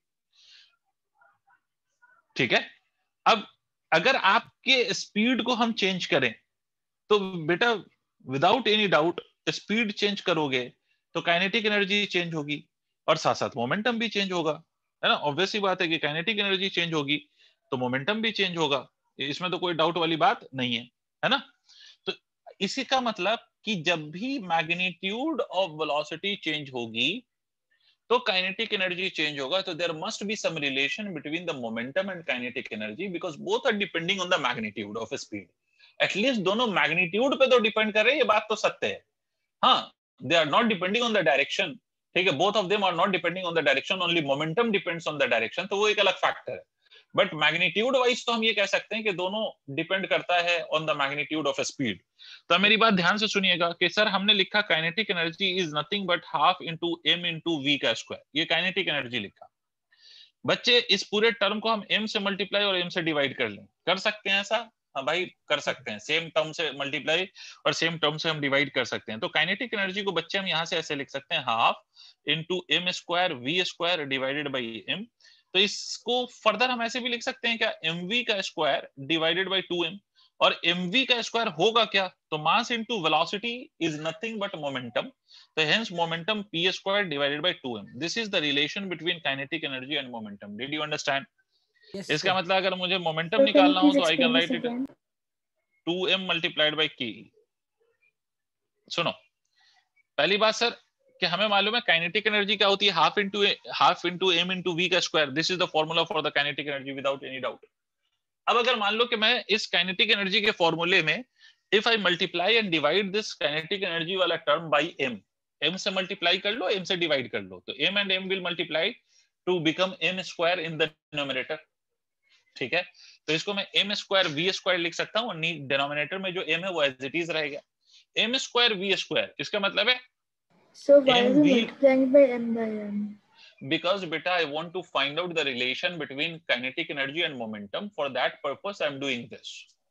ठीक है। अब अगर आपके स्पीड को हम चेंज करें तो बेटा without any doubt speed change करोगे तो काइनेटिक एनर्जी चेंज होगी और साथ साथ मोमेंटम भी चेंज होगा, है ना। ऑब्वियस ही बात है कि काइनेटिक एनर्जी चेंज होगी तो मोमेंटम भी चेंज होगा, इसमें तो कोई डाउट वाली बात नहीं है ना। तो इसी का मतलब कि जब भी मैग्नीट्यूड ऑफ वेलोसिटी चेंज होगी तो काइनेटिक एनर्जी चेंज होगा। तो there must be some relation between the momentum and kinetic energy because both are depending on the magnitude of speed. At least दोनों मैग्नीट्यूड पे तो डिपेंड कर रहे हैं, ये बात तो सत्य है। हाँ, they are not depending on the direction, ठीक है, both of them are not depending on the direction, only momentum depends on the direction, तो वो एक अलग फैक्टर है। बट मैग्नीट्यूड वाइज तो हम ये कह सकते हैं कि दोनों डिपेंड करता है on the magnitude of speed. तो मेरी बात ध्यान से सुनिएगा कि सर हमने लिखा kinetic energy is nothing but half into M into V का स्क्वायर, ये काइनेटिक एनर्जी लिखा। बच्चे इस पूरे टर्म को हम m से मल्टीप्लाई और m से डिवाइड कर लें, कर सकते हैं ऐसा? हाँ भाई कर सकते हैं, सेम टर्म से मल्टीप्लाई और सेम टर्म से हम डिवाइड कर सकते हैं। तो काइनेटिक एनर्जी को बच्चे हम यहां से ऐसे लिख सकते हैं half into M square V square divided by M. तो इसको फर्दर हम ऐसे भी लिख सकते हैं क्या, एम वी का स्क्वायर डिवाइडेड बाई 2m। और mv का स्क्वायर होगा क्या, तो mass into velocity is nothing but momentum, तो hence momentum p squared divided by 2m. This is the relation between kinetic energy and momentum. Did you understand? Yes इसका sir. मतलब अगर मुझे मोमेंटम So can you निकालना हो please तो I can explain this write it again? 2m multiplied by k। सुनो, पहली बात सर कि हमें मालूम है काइनेटिक एनर्जी क्या होती है, half into M into V का square. This is the formula for the kinetic energy without any doubt. अब अगर मान लो कि मैं इस काइनेटिक एनर्जी के फॉर्मूले में if I multiply and divide this kinetic energy वाला टर्म बाई m, m से मल्टीप्लाई कर लो, m से डिवाइड कर लो, तो m and m will multiply to become m square in the denominator, ठीक है। तो इसको मैं m स्क्वायर v स्क्वायर लिख सकता हूँ, डिनोमिनेटर में जो m है वो एज इट इज रहेगा, m स्क्वायर v स्क्वायर। इसका मतलब है So why are we mv, multiplying by m? because beta I want to find out the relation between kinetic energy and momentum. For that purpose I am doing this.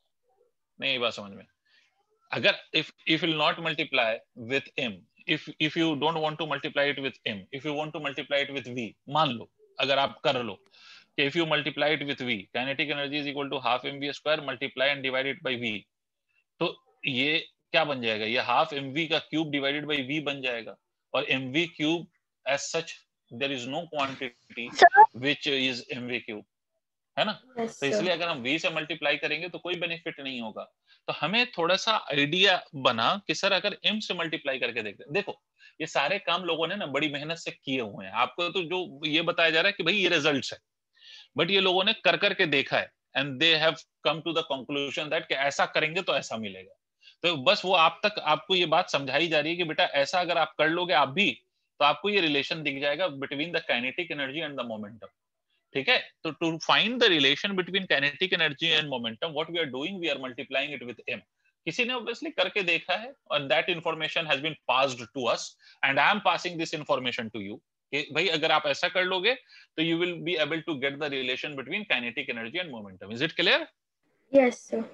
नहीं बात समझ में? अगर if will not multiply with m, if you don't want to multiply it with m, if you want to multiply it with v, मान लो अगर आप कर लो कि if you multiply it with v, kinetic energy is equal to half mv square multiply and divide it by v, तो ये क्या बन जाएगा, ये हाफ mv का क्यूब डिवाइडेड बाई v बन जाएगा। और mv cube as such there is no quantity which is mv cube, है ना। Yes, तो sir. इसलिए अगर हम v से मल्टीप्लाई करेंगे तो कोई बेनिफिट नहीं होगा। तो हमें थोड़ा सा आइडिया बना कि सर अगर m से मल्टीप्लाई करके देखते हैं। देखो ये सारे काम लोगों ने ना बड़ी मेहनत से किए हुए हैं, आपको तो जो ये बताया जा रहा है कि भाई ये रिजल्ट्स है, बट ये लोगों ने कर करके देखा है and they have come to the conclusion that कि ऐसा करेंगे तो ऐसा मिलेगा। तो बस वो आप तक आपको ये बात समझाई जा रही है कि बेटा ऐसा अगर आप कर लोगे आप भी, तो आपको ये रिलेशन दिख जाएगा between the kinetic energy and the momentum, ठीक है। तो to find the relation between kinetic energy and momentum what we are doing, we are multiplying it with m। किसी ने ऑब्वियसली करके देखा है और that information has been passed to us and I am passing this information to you कि भाई अगर आप ऐसा कर लोगे तो you will be able to get the relation between kinetic energy and momentum. Is it clear? Yes, sir.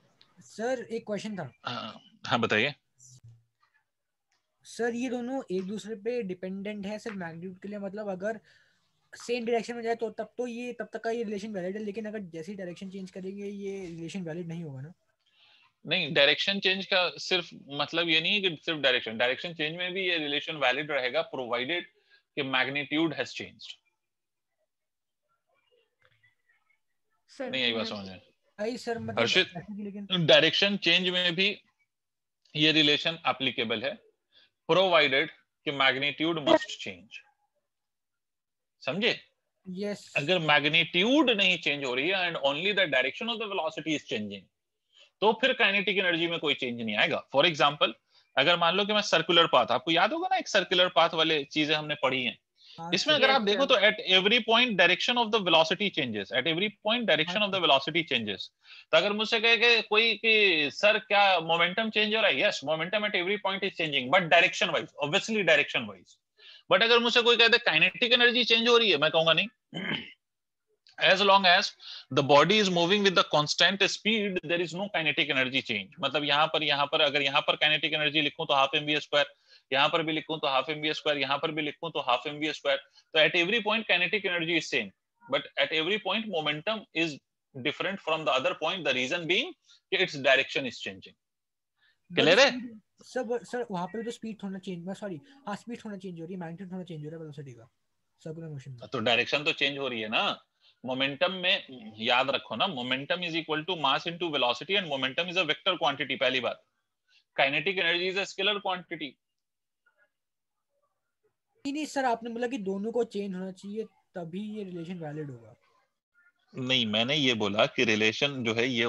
Sir एक question था। हाँ बताइए। सर ये दोनों एक दूसरे पे डिपेंडेंट है सिर्फ मैग्नीट्यूड के लिए, मतलब अगर सेम डायरेक्शन में जाए तो तब तक का ये रिलेशन वैलिड है, लेकिन अगर जैसी डायरेक्शन चेंज करेंगे ये रिलेशन वैलिड नहीं होगा ना? नहीं, डायरेक्शन चेंज का सिर्फ मतलब ये नहीं है कि सिर्फ डायरेक्शन चेंज में भी ये रिलेशन वैलिड रहेगा प्रोवाइडेड कि मैग्नीट्यूड हैज चेंज्ड। नहीं यही बात समझ में? आई सर मतलब हर्षित, जैसे कि लेकिन डायरेक्शन चेंज में भी ये रिलेशन एप्लीकेबल है, प्रोवाइडेड कि मैग्नीट्यूड मस्ट चेंज। समझे? यस अगर मैग्नीट्यूड नहीं चेंज हो रही है and only the direction of the velocity is changing, तो फिर काइनेटिक एनर्जी में कोई चेंज नहीं आएगा। फॉर एग्जांपल, अगर मान लो कि मैं सर्कुलर पाथ, आपको याद होगा ना एक सर्कुलर पाथ वाले चीजें हमने पढ़ी हैं, इसमें अगर आप देखो तो at every point direction of the velocity changes, at every point direction of the velocity changes. तो अगर मुझसे कहे कि कोई कि सर क्या मोमेंटम चेंज हो रहा है, yes momentum at every point is changing but direction wise, obviously direction wise. But अगर मुझसे कोई कहते काइनेटिक एनर्जी चेंज हो रही है, मैं कहूंगा नहीं। as long as the body is moving with the constant speed, there is no kinetic energy change। मतलब यहाँ पर अगर यहाँ पर kinetic energy लिखूं तो हाफ mv स्क्वायर, यहाँ पर भी लिखूं तो हाफ mv स्क्वायर, यहाँ पर भी लिखूं तो हाफ mv स्क्वायर। तो at every point kinetic energy is same, but at every point momentum is different from the other point, the reason being its direction is changing। Clear है? सब sir वहां पे तो स्पीड थोड़ा change, sorry हाँ speed थोड़ा change हो रही है, मैग्नीट्यूड थोड़ा चेंज हो रहा है वेलोसिटी का सर्कुलर मोशन में। तो डायरेक्शन तो चेंज हो रही है ना। मोमेंटम में याद रखो ना, momentum is equal to mass into velocity and momentum is a vector quantity. पहली बात, kinetic energy is a scalar quantity. नहीं सर, आपने बोला कि दोनों को चेंज होना चाहिए तभी ये रिलेशन वैलिड होगा। नहीं, मैंने ये बोला कि रिलेशन जो है ये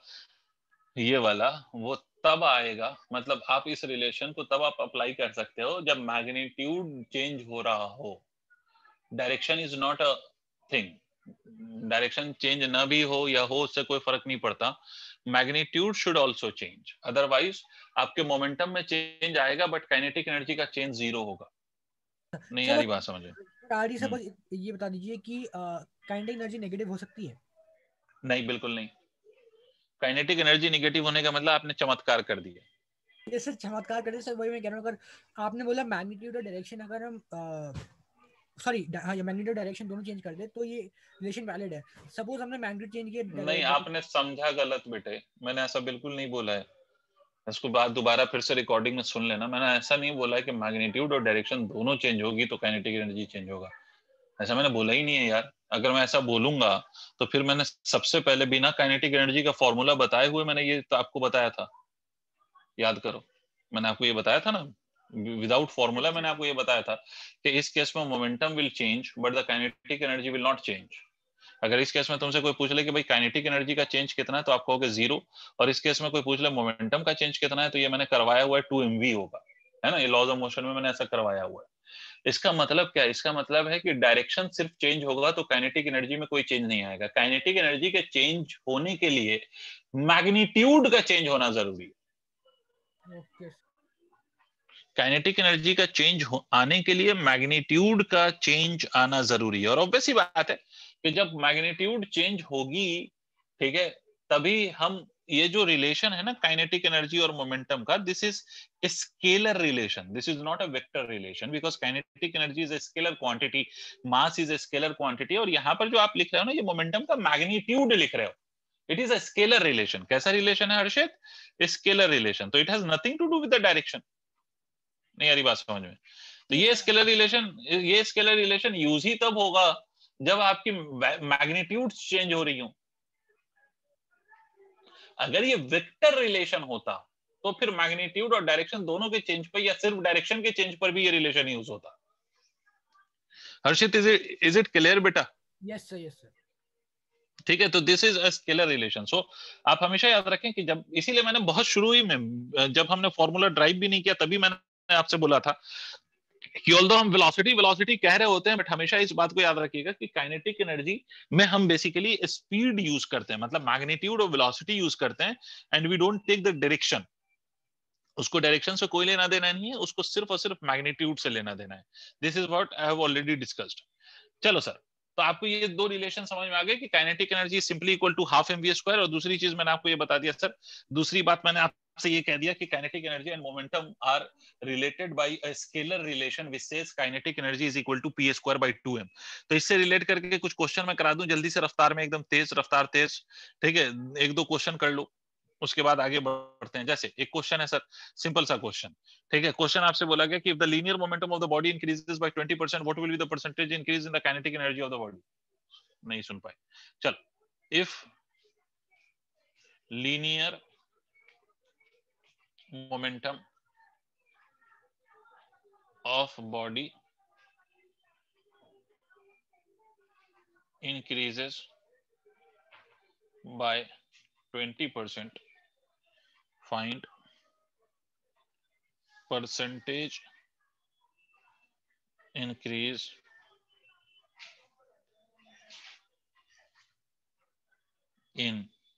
वाला वो तब आएगा, मतलब आप इस रिलेशन को तब आप अप्लाई कर सकते हो जब मैग्नीट्यूड चेंज हो रहा हो। Direction is not a thing, direction change ना भी हो या हो उससे कोई फर्क नहीं पड़ता, magnitude should also change, otherwise आपके मोमेंटम में चेंज आएगा बट काइनेटिक एनर्जी का चेंज जीरो होगा। नहीं आ रही बात समझ में? आरडी सर बस ये बता दीजिए कि काइनेटिक एनर्जी नेगेटिव हो सकती है? नहीं, बिल्कुल नहीं। काइनेटिक एनर्जी नेगेटिव होने का मतलब आपने चमत्कार कर दिया। ये सर चमत्कार कर दिया सर, वही मैं कह रहा हूँ। अगर आपने बोला मैग्नीट्यूड और डायरेक्शन अगर हम सॉरी हाँ मैग्नीट्यूड डायरेक्शन दोनों चेंज कर दे तो ये रिलेशन वैलिड है। सपोज हमने मैग्नीट्यूड चेंज किया। नहीं, आपने समझा गलत बेटे, मैंने ऐसा बिल्कुल नहीं बोला है। इसको बात दोबारा फिर से रिकॉर्डिंग में सुन लेना, मैंने ऐसा नहीं बोला है कि मैग्नीट्यूड और डायरेक्शन दोनों चेंज होगी तो काइनेटिक एनर्जी चेंज होगा, ऐसा मैंने बोला ही नहीं है यार। अगर मैं ऐसा बोलूंगा तो फिर मैंने सबसे पहले बिना काइनेटिक एनर्जी का फॉर्मूला बताए हुए मैंने ये तो आपको बताया था, याद करो, मैंने आपको ये बताया था ना, विदाउट फॉर्मूला मैंने आपको ये बताया था कि इस केस में momentum will change but the kinetic energy will not change. अगर इस केस में तुमसे कोई पूछ ले कि भाई काइनेटिक एनर्जी का चेंज कितना है तो आप कहोगे 0, और इस केस में कोई पूछ ले मोमेंटम का चेंज कितना है तो ये मैंने करवाया हुआ है 2 mv होगा, है ना, ये लॉज ऑफ मोशन में मैंने ऐसा करवाया हुआ है। इसका मतलब क्या है? इसका मतलब है कि डायरेक्शन सिर्फ चेंज होगा तो काइनेटिक एनर्जी में कोई चेंज नहीं आएगा। काइनेटिक एनर्जी के चेंज होने के लिए मैग्नीट्यूड का चेंज होना जरूरी है। ओके। काइनेटिक एनर्जी का चेंज आने के लिए मैग्नीट्यूड का चेंज आना जरूरी है, और ऑब्वियस ही बात है कि जब मैग्नीट्यूड चेंज होगी, ठीक है, तभी हम ये जो रिलेशन है ना काइनेटिक एनर्जी और मोमेंटम का, this is scalar relation, this is not a vector relation, because kinetic energy is a scalar quantity, mass is a scalar quantity, और यहां पर जो आप लिख रहे हो ना ये मोमेंटम का मैग्नीट्यूड लिख रहे हो, it is a scalar relation. कैसा रिलेशन है हर्षित? स्केलर रिलेशन, तो it has nothing to do with the direction. नहीं आ रही बात समझ में? तो ये स्केलर रिलेशन यूज ही तब होगा जब आपकी मैग्नीट्यूड चेंज हो रही हो। अगर ये वेक्टर रिलेशन होता तो फिर मैग्नीट्यूड और डायरेक्शन दोनों के चेंज पर या सिर्फ डायरेक्शन के चेंज पर भी ये रिलेशन यूज होता। हर्षित, इज इट क्लियर बेटा? Yes sir, yes sir. ठीक है, तो this is a scalar relation. So आप हमेशा याद रखें कि जब, इसीलिए मैंने बहुत शुरू ही में जब हमने फॉर्मूला ड्राइव भी नहीं किया तभी मैंने आपसे बोला था कि ऑल्दो हम वेलोसिटी कह रहे होते हैं, बट हमेशा इस बात को याद रखिएगा कि काइनेटिक एनर्जी में हम बेसिकली स्पीड यूज करते हैं, मतलब मैग्नीट्यूड और वेलोसिटी यूज करते हैं, and we don't take the direction. उसको डायरेक्शन से कोई लेना देना नहीं है, उसको सिर्फ और सिर्फ मैग्नीट्यूड से लेना देना है। This is what I have already discussed. चलो सर, तो आपको ये दो रिलेशन समझ में आ गए कि kinetic energy simply equal to half mv square, और दूसरी चीज मैंने आपको ये बता दिया सर, दूसरी बात मैंने आपसे ये कह दिया कि kinetic energy and momentum are related by a scalar relation which says kinetic energy is equal to p square by 2m। तो इससे रिलेट करके कुछ क्वेश्चन मैं करा दूं जल्दी से, रफ्तार में, एकदम तेज रफ्तार तेज, ठीक है, एक दो क्वेश्चन कर लो, उसके बाद आगे बढ़ते हैं। जैसे एक क्वेश्चन है सर, सिंपल सा क्वेश्चन, ठीक है, क्वेश्चन आपसे बोला गया कि if the linear momentum of the body increases by 20% what will be the percentage increase in the kinetic energy of the body? नहीं सुन पाए। चलो, if linear momentum of body increases by 20%. Find percentage increase in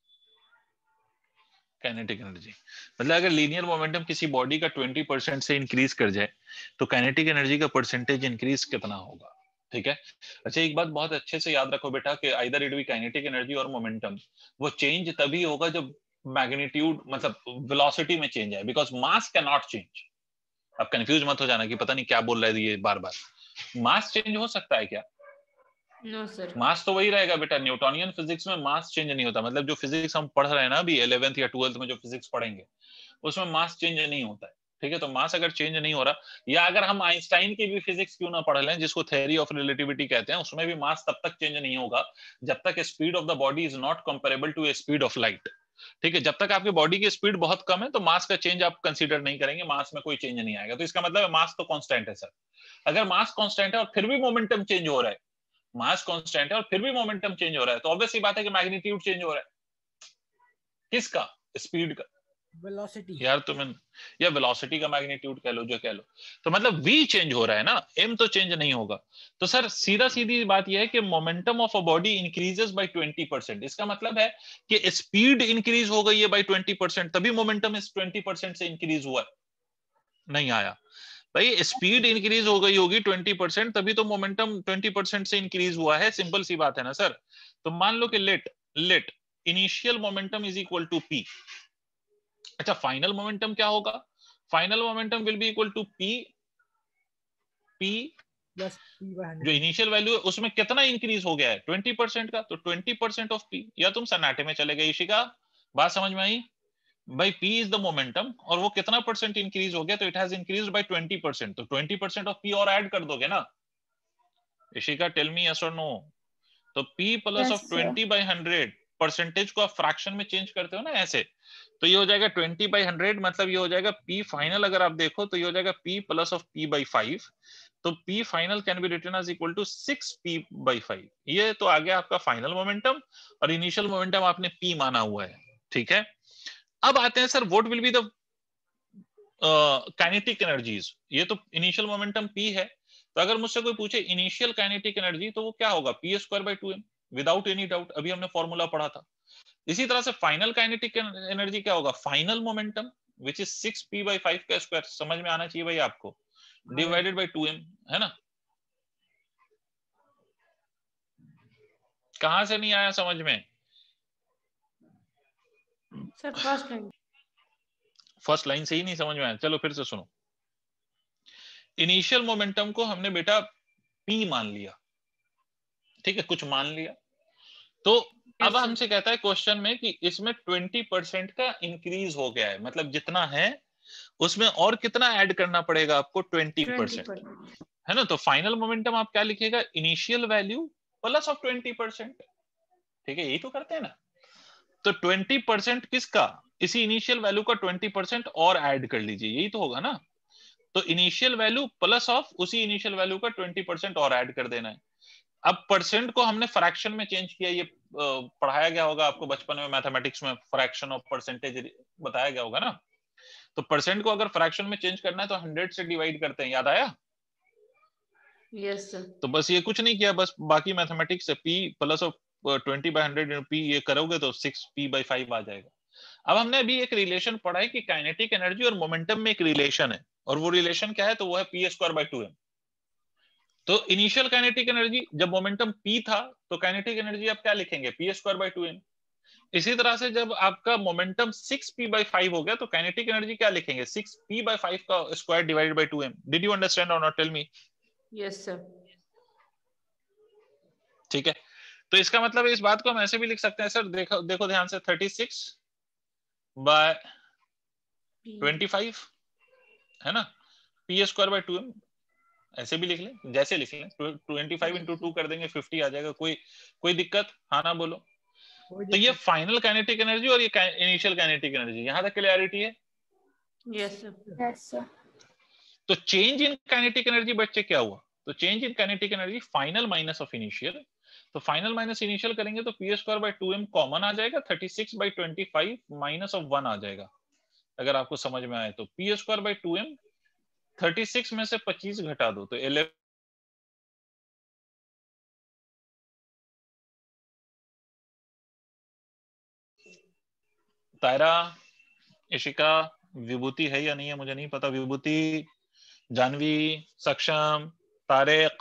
kinetic energy. मतलब अगर linear momentum किसी body का 20% से increase कर जाए तो काइनेटिक एनर्जी का परसेंटेज इंक्रीज कितना होगा। ठीक है। अच्छा, एक बात बहुत अच्छे से याद रखो बेटा कि either it be kinetic energy और मोमेंटम, वो चेंज तभी होगा जब मैग्नीट्यूड मतलब वेलोसिटी में चेंज है, because mass can not change. अब कंफ्यूज मत हो जाना कि पता नहीं क्या बोल रहा है ये बार बार। मास चेंज हो सकता है क्या? No sir. मास तो वही रहेगा बेटा। न्यूटोनियन फिजिक्स में मास चेंज नहीं होता। मतलब जो फिजिक्स हम पढ़ रहे हैं ना अभी 11th या 12th में जो फिजिक्स पढ़ेंगे उसमें मास चेंज नहीं होता है। ठीक है। तो मास अगर चेंज नहीं हो रहा, या अगर हम आइंस्टाइन की भी फिजिक्स क्यों ना पढ़ लें जिसको थ्योरी ऑफ रिलेटिविटी कहते हैं, उसमें भी मास तब तक चेंज नहीं होगा जब तक speed of the body is not comparable to speed of light. ठीक है। जब तक आपकी बॉडी की स्पीड बहुत कम है तो मास का चेंज आप कंसीडर नहीं करेंगे, मास में कोई चेंज नहीं आएगा। तो इसका मतलब है मास तो कांस्टेंट है सर। अगर मास कांस्टेंट है और फिर भी मोमेंटम चेंज हो रहा है, मास कांस्टेंट है और फिर भी मोमेंटम चेंज हो रहा है, तो ऑब्वियस सी बात है कि मैग्नीट्यूड चेंज हो रहा है। किसका? स्पीड का। वेलोसिटी यार तुम्हें, या वेलोसिटी का मैग्नीट्यूड कह लो, जो कह लो। तो मतलब v चेंज हो रहा है ना, m तो चेंज नहीं होगा। तो सर सीधा सीधी बात यह है कि momentum of a body increases by 20%। इसका मतलब है कि स्पीड इंक्रीज हो गई है बाय 20%, तभी मोमेंटम इस 20% से इंक्रीज हुआ है। नहीं आया भाई, स्पीड इंक्रीज हो गई होगी 20%, तभी तो मोमेंटम 20% से इंक्रीज हुआ है। सिंपल सी बात है ना सर। तो मान लो कि let initial momentum is equal to p। अच्छा, फाइनल मोमेंटम क्या होगा? Final momentum will be equal to p plus p/100। जो इनिशियल वैल्यू है उसमें कितना इंक्रीज हो गया है 20% का, तो 20% ऑफ p। या तुम सन्नाटे में चले गए इशिका, बात समझ में आई? भाई p इज द मोमेंटम और वो कितना परसेंट इंक्रीज हो गया, तो इट हैज इंक्रीज्ड बाय 20%। तो 20% ऑफ p और ऐड कर दोगे ना इशिका, टेल मी यस और नो। तो p प्लस ऑफ 20/100 परसेंटेज को आप फ्रैक्शन में चेंज करते हो ना ऐसे, तो ये हो जाएगा 20/100। मतलब ये हो जाएगा p फाइनल। अगर आप देखो तो ये हो जाएगा p प्लस ऑफ p/5। तो p final can be written as equal to 6p/5। ये तो आ गया आपका फाइनल मोमेंटम, और इनिशियल मोमेंटम आपने p माना हुआ है। ठीक है। अब आते हैं sir, what will be the kinetic energies. ये तो इनिशियल मोमेंटम p है, तो अगर मुझसे कोई पूछे इनिशियल काइनेटिक एनर्जी तो वो क्या होगा? p²/2m, without any doubt. अभी हमने फॉर्मूला पढ़ा था। इसी तरह से फाइनल काइनेटिक एनर्जी क्या होगा? Final momentum which is 6p/5 का स्क्वायर। समझ में आना चाहिए भाई आपको, डिवाइडेड बाय 2m, है ना। कहां से नहीं आया समझ में? Sir first line. First line से ही नहीं समझ में आया? चलो फिर से सुनो। इनिशियल मोमेंटम को हमने बेटा p मान लिया। ठीक है, कुछ मान लिया। तो अब हमसे कहता है क्वेश्चन में कि इसमें 20% का इंक्रीज हो गया है, मतलब जितना है उसमें और कितना ऐड करना पड़ेगा आपको? 20%, है ना। तो फाइनल मोमेंटम आप क्या लिखेगा? Initial value plus of 20%। ठीक है, यही तो करते हैं ना। तो 20% किसका? इसी इनिशियल वैल्यू का 20% और ऐड कर लीजिए, यही तो होगा ना। तो इनिशियल वैल्यू प्लस ऑफ उसी इनिशियल वैल्यू का 20% और ऐड कर देना है। अब परसेंट को हमने फ्रैक्शन में चेंज किया। ये पढ़ाया गया होगा आपको बचपन में मैथमेटिक्स में, फ्रैक्शन ऑफ परसेंटेज बताया गया होगा ना। तो परसेंट को अगर फ्रैक्शन में चेंज करना है तो 100 से डिवाइड करते हैं, याद आया? Yes sir. तो बस ये कुछ नहीं किया, बस बाकी मैथमेटिक्स से p प्लस ऑफ 20/100 p ये करोगे तो 6p/5 आ जाएगा। अब हमने अभी एक रिलेशन पढ़ा है कि काइनेटिक एनर्जी और मोमेंटम में एक रिलेशन है, और वो रिलेशन क्या है? तो वो है p²/2m। तो इनिशियल काइनेटिक एनर्जी जब मोमेंटम p था तो काइनेटिक एनर्जी आप क्या लिखेंगे? p²/2m। इसी तरह से जब आपका मोमेंटम 6p/5 हो गया तो काइनेटिक एनर्जी क्या लिखेंगे? 6p/5 का square divided by 2m। Did you understand और not? Tell me. Yes sir. ठीक है। तो इसका मतलब इस बात को हम ऐसे भी लिख सकते हैं सर, देखो देखो ध्यान से, 36/25 है ना, p²/2m। ऐसे भी लिख लें, जैसे लिख लें। 25 × 2 कर देंगे 50 आ जाएगा। कोई दिक्कत? हाँ ना बोलो। तो ये फाइनल काइनेटिक एनर्जी और ये इनिशियल काइनेटिक एनर्जी, यहां तक क्लियरिटी है? Yes sir. Yes, sir. तो चेंज इन काइनेटिक एनर्जी बच्चे क्या हुआ? तो change in kinetic energy final minus of initial, तो फाइनल माइनस इनिशियल करेंगे तो p square by 2m common आ जाएगा, 36 बाय 25 माइनस ऑफ 1 आ जाएगा। अगर आपको समझ में आए तो पी स्क्वायर बाय 2m, 36 में से 25 घटा दो तो 11। तायरा, इशिका, विभूति है या नहीं है मुझे नहीं पता। विभूति, जानवी, सक्षम, तारिक,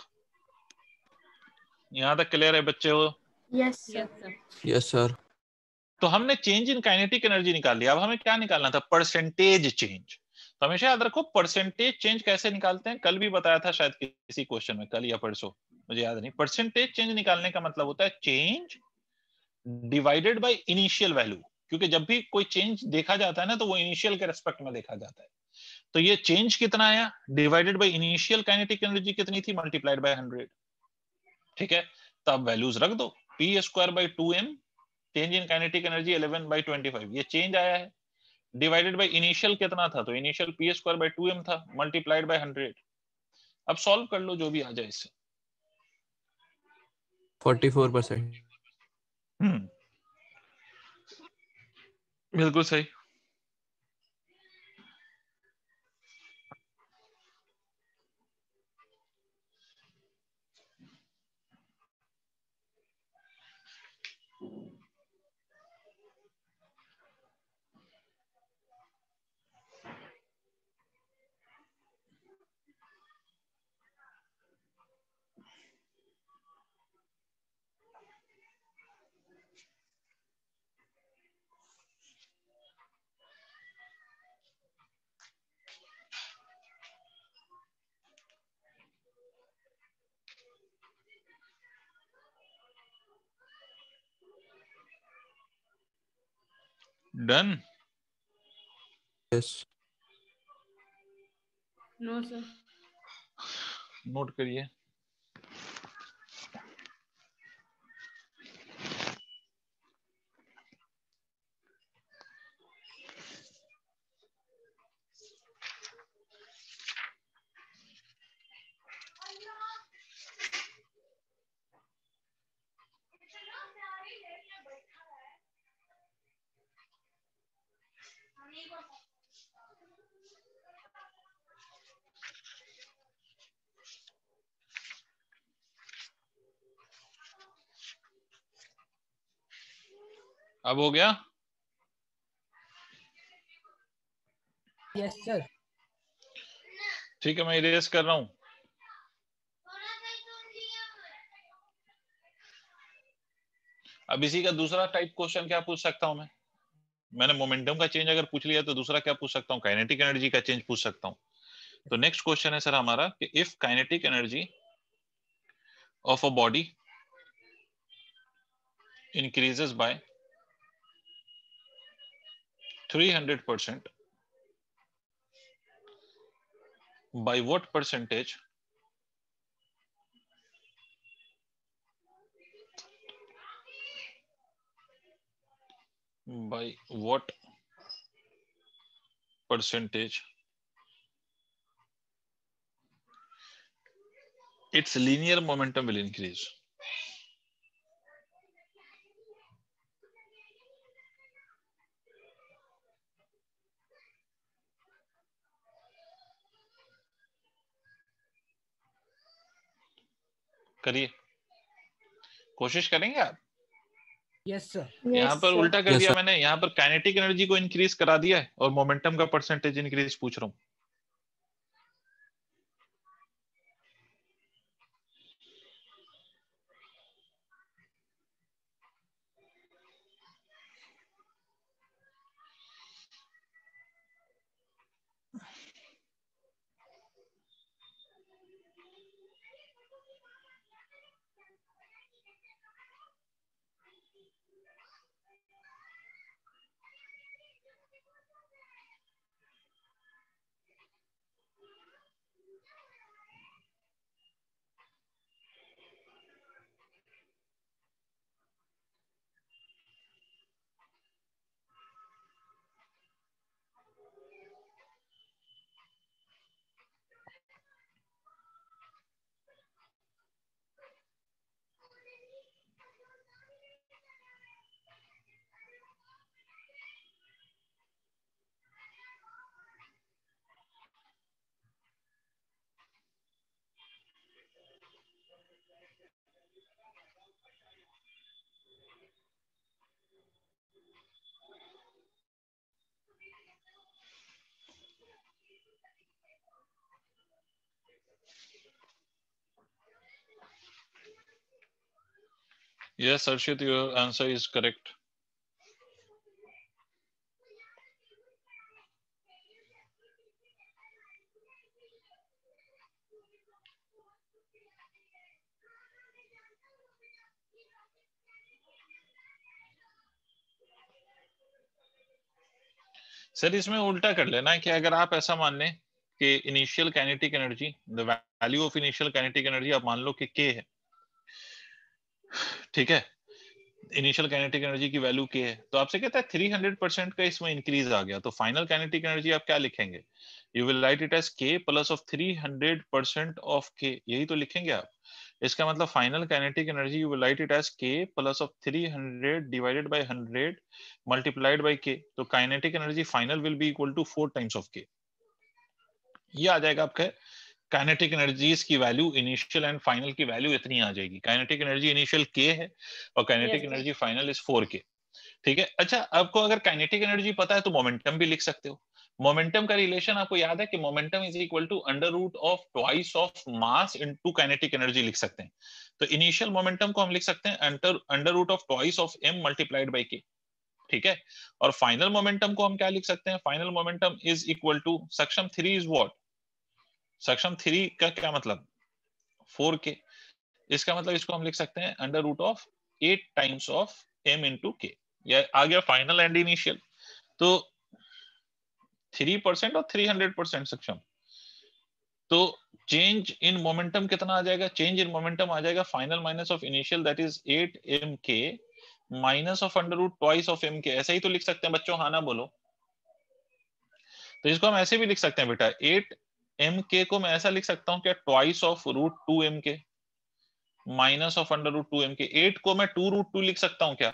यहां तक क्लियर है बच्चे हो? Yes, sir. Yes sir. Yes sir. तो हमने चेंज इन काइनेटिक एनर्जी निकाल लिया, अब हमें क्या निकालना था? Percentage change. तो हमेशा याद रखो परसेंटेज चेंज कैसे निकालते हैं, कल भी बताया था शायद किसी क्वेश्चन में, कल या परसों, मुझे याद नहीं। परसेंटेज चेंज निकालने का मतलब होता है change divided by initial value, क्योंकि जब भी कोई चेंज देखा जाता है ना तो वो इनिशियल के रेस्पेक्ट में देखा जाता है। तो ये चेंज कितना आया divided by initial kinetic energy कितनी थी मल्टीप्लाइड बाय 100। ठीक है, तो अब वैल्यूज रख दो, p square by 2m, change in kinetic energy 11 by 25, ये चेंज आया है, डिवाइडेड बाय इनिशियल कितना था? तो initial P square by 2m था, मल्टीप्लाइड बाय 100। अब सॉल्व कर लो जो भी आ जाए इससे। 44%। बिल्कुल सही। Done? Yes. No sir. Note करिए। अब हो गया? Yes sir. ठीक है, मैं इरेज कर रहा हूं। अब इसी का दूसरा टाइप क्वेश्चन क्या पूछ सकता हूं मैं? मैंने मोमेंटम का चेंज अगर पूछ लिया तो दूसरा क्या पूछ सकता हूं? काइनेटिक एनर्जी का चेंज पूछ सकता हूं। तो नेक्स्ट क्वेश्चन है सर हमारा कि if kinetic energy of a body increases by 300%, by what percentage its linear momentum will increase? करिए, कोशिश करेंगे आप। Yes sir. यहाँ Yes, पर sir. उल्टा कर Yes, दिया sir. मैंने, यहाँ पर काइनेटिक एनर्जी को इंक्रीज करा दिया है और मोमेंटम का परसेंटेज इंक्रीज पूछ रहा हूँ। Yes, Arshit, your answer is correct. Sir इसमें उल्टा कर लेना कि अगर आप ऐसा मान लें कि initial kinetic energy, the value of initial kinetic energy आप मान लो कि k है, ठीक है, इनिशियल काइनेटिक एनर्जी की वैल्यू k है, तो आपसे कहता है 300% का इसमें इंक्रीज आ गया, तो फाइनल काइनेटिक एनर्जी आप क्या लिखेंगे? You will write it as k plus of 300% of k, यही तो लिखेंगे आप। इसका मतलब final kinetic energy you will write it as k plus of 300 divided by 100 multiplied by k, तो kinetic energy final will be equal to 4 times of k। ये आ जाएगा आपका काइनेटिक एनर्जीज की वैल्यू, इनिशियल एंड फाइनल की value इतनी आ जाएगी। काइनेटिक एनर्जी इनिशियल k है और kinetic energy final is 4k, ठीक है। अच्छा, आपको अगर काइनेटिक एनर्जी पता है तो मोमेंटम भी लिख सकते हो। मोमेंटम का रिलेशन आपको याद है कि momentum is equal to under root of twice of mass into kinetic energy लिख सकते हैं। तो इनिशियल मोमेंटम को हम लिख सकते हैं under root of twice of m multiplied by k, ठीक है। और फाइनल मोमेंटम को हम क्या लिख सकते हैं? Final momentum is equal to suction 3 is what? Suction 3 का क्या मतलब? 4k। इसका मतलब इसको हम लिख सकते हैं under root of 8 times of m into k। यह आ गया फाइनल एंड इनिशियल। तो 3% और 300% सक्षम, तो चेंज इन मोमेंटम कितना आ जाएगा? चेंज इन मोमेंटम आ जाएगा final minus of initial, that is 8 mk minus of under root twice of mk। ऐसा ही तो लिख सकते हैं बच्चों, हाँ ना बोलो? तो इसको हम ऐसे भी लिख सकते हैं बेटा, 8 mk को मैं ऐसा लिख सकता हूं क्या? Twice of root 2 mk minus of under root 2 mk। 8 को मैं 2 रूट 2 लिख सकता हूं क्या?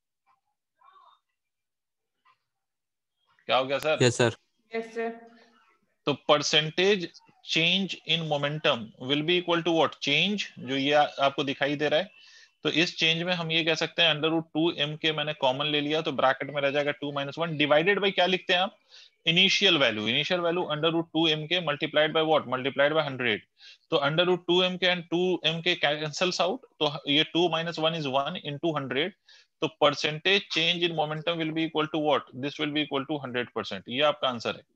क्या हो गया sir? Yes sir. Yes sir. तो percentage change in momentum will be equal to what? Change जो ये आपको दिखाई दे रहा है, तो इस चेंज में हम ये कह सकते हैं अंडर रूट 2 mk मैंने कॉमन ले लिया, तो ब्रैकेट में रह जाएगा 2 - 1 डिवाइडेड बाय क्या लिखते हैं आप? Initial value. Initial value under root 2 mk multiplied by what? Multiplied by 100। तो अंडर root 2 mk and 2 mk cancels out, तो ये 2 - 1 इज 1 इनटू 100। तो percentage change in momentum will be equal to what? This will be equal to 100%। ये आपका answer है।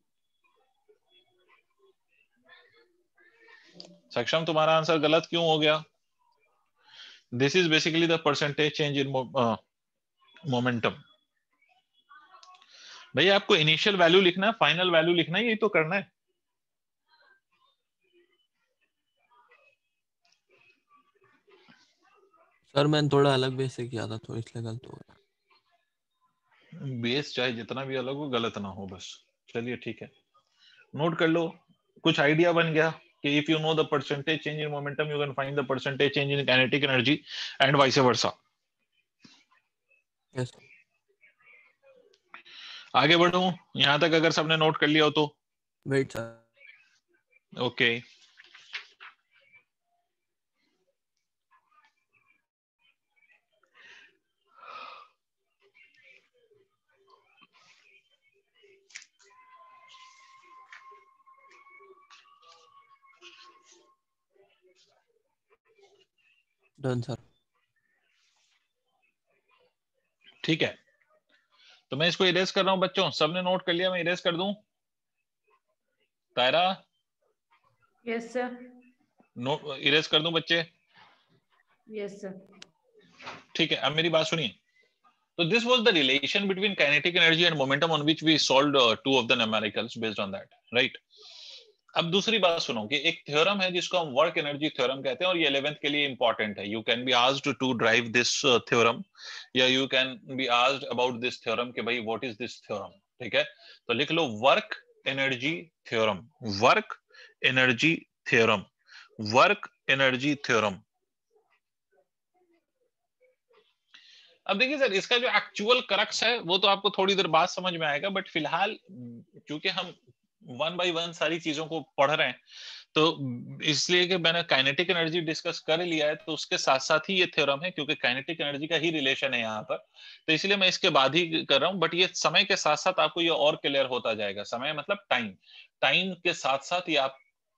सक्षम, तुम्हारा आंसर गलत क्यों हो गया? This is basically the percentage change in momentum. भैया आपको इनिशियल वैल्यू लिखना है, फाइनल वैल्यू लिखना है, यही तो करना है। सर मैंने थोड़ा अलग बेस से किया था तो इसलिए गलत हो गया। बेस चाहे जितना भी अलग हो, गलत ना हो बस। चलिए ठीक है, नोट कर लो। कुछ आइडिया बन गया कि if you know the percentage change in momentum you can find the percentage change in kinetic energy and vice versa. Yes. आगे बढ़ूं यहां तक अगर सबने नोट कर लिया हो तो? Wait sir. Okay done sir. ठीक है, तो मैं इसको इरेज कर रहा हूं बच्चों। सबने नोट कर लिया? मैं इरेज कर दूं? Taira? Yes sir. Not erase कर दूं बच्चे? Yes sir. ठीक है, अब मेरी बात सुनिए। So this was the relation between kinetic energy and momentum on which we solved two of the numericals based on that, right? अब दूसरी बात सुनो कि एक थ्योरम है जिसको हम वर्क एनर्जी थ्योरम कहते हैं और ये 11th के लिए इंपॉर्टेंट है। You can be asked to drive this theorem या you can be asked about this theorem कि भाई व्हाट इज दिस थ्योरम, ठीक है? तो लिख लो work energy theorem, work energy theorem, work energy theorem. अब देखिए सर, इसका जो एक्चुअल करक्स है वो तो आपको थोड़ी देर बाद समझ में आएगा, बट फिलहाल क्योंकि हम 1 by 1 सारी चीजों को पढ़ रहे हैं, तो इसलिए कि मैंने काइनेटिक एनर्जी डिस्कस कर लिया है, तो उसके साथ साथ ही ये थ्योरम है, क्योंकि काइनेटिक एनर्जी का ही रिलेशन है यहाँ पर, तो इसलिए मैं इसके बाद ही कर रहा हूँ। बट ये समय के साथ साथ आपको ये और क्लियर होता जाएगा। समय मतलब टाइम, टाइम के साथ साथ ये आप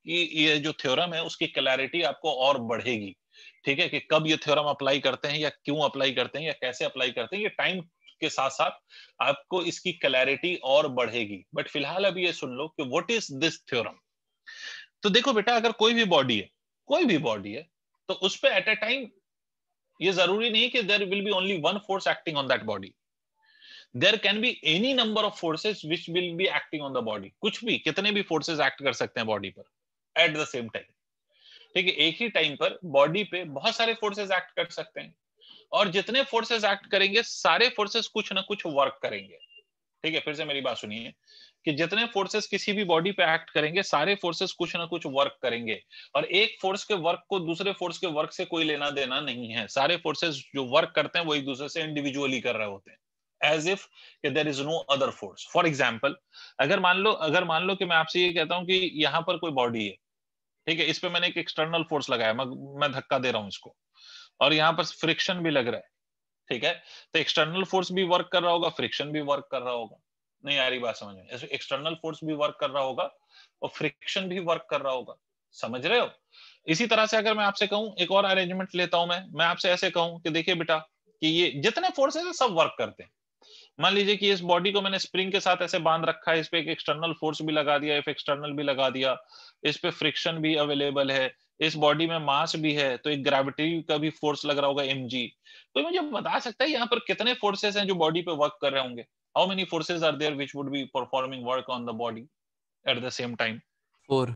कि ये जो थ्योरम है उसकी क्लैरिटी आपको और बढ़ेगी, ठीक है, कि कब ये थ्योरम अप्लाई करते हैं या क्यों अप्लाई करते हैं या कैसे अप्लाई करते हैं, ये टाइम के साथ साथ आपको इसकी क्लैरिटी और बढ़ेगी। बट फिलहाल अभी ये सुन लो कि व्हाट इज दिस थ्योरम। तो देखो बेटा, अगर कोई भी बॉडी है, कोई भी बॉडी है, तो उस पे एट अ टाइम ये जरूरी नहीं कि there will be only one force acting on that body, there can be any number of forces which will be acting on the body. कुछ भी, कितने भी फोर्सेस एक्ट कर सकते हैं बॉडी पर एट द सेम टाइम, ठीक है। एक ही टाइम पर बॉडी पे बहुत सारे फोर्सेस एक्ट कर सकते हैं, और जितने फोर्सेस एक्ट करेंगे सारे फोर्सेस कुछ ना कुछ वर्क करेंगे, ठीक है। फिर से मेरी बात सुनिए कि जितने फोर्सेस किसी भी बॉडी पे एक्ट करेंगे सारे फोर्सेस कुछ ना कुछ वर्क करेंगे, और एक फोर्स के वर्क को दूसरे फोर्स के वर्क से कोई लेना देना नहीं है। सारे फोर्सेस जो वर्क करते हैं वो एक दूसरे से इंडिविजुअली कर रहे होते हैं, as if there is no other force. For example, अगर मान लो कि मैं आपसे ये कहता हूं कि यहाँ पर कोई बॉडी है, ठीक है, इस पे मैंने एक एक्सटर्नल फोर्स लगाया, मैं धक्का दे रहा हूं इसको, और यहाँ पर फ्रिक्शन भी लग रहा है, ठीक है। तो एक्सटर्नल फोर्स भी वर्क कर रहा होगा, फ्रिक्शन भी वर्क कर रहा होगा। नहीं आ रही बात समझ में? एक्सटर्नल फोर्स भी वर्क कर रहा होगा और फ्रिक्शन भी वर्क कर रहा होगा, समझ रहे हो? इसी तरह से अगर मैं आपसे कहूं, एक और अरेंजमेंट लेता हूं, मैं आपसे ऐसे कहूं कि देखिए बेटा, कि ये जितने फोर्सेस है सब वर्क करते हैं। मान लीजिए कि इस बॉडी को मैंने स्प्रिंग के साथ ऐसे बांध रखा है, इस पे एक एक्सटर्नल फोर्स भी लगा दिया, एक एक्सटर्नल भी लगा दिया, इस पे फ्रिक्शन भी अवेलेबल है, इस बॉडी में मास भी है, तो एक ग्रेविटी का भी फोर्स लग रहा होगा mg। तो मुझे बता सकता है यहाँ पर कितने फोर्सेस हैं जो बॉडी पे वर्क कर रहे होंगे? How many forces are there which would be performing work on the body at the same time? 4।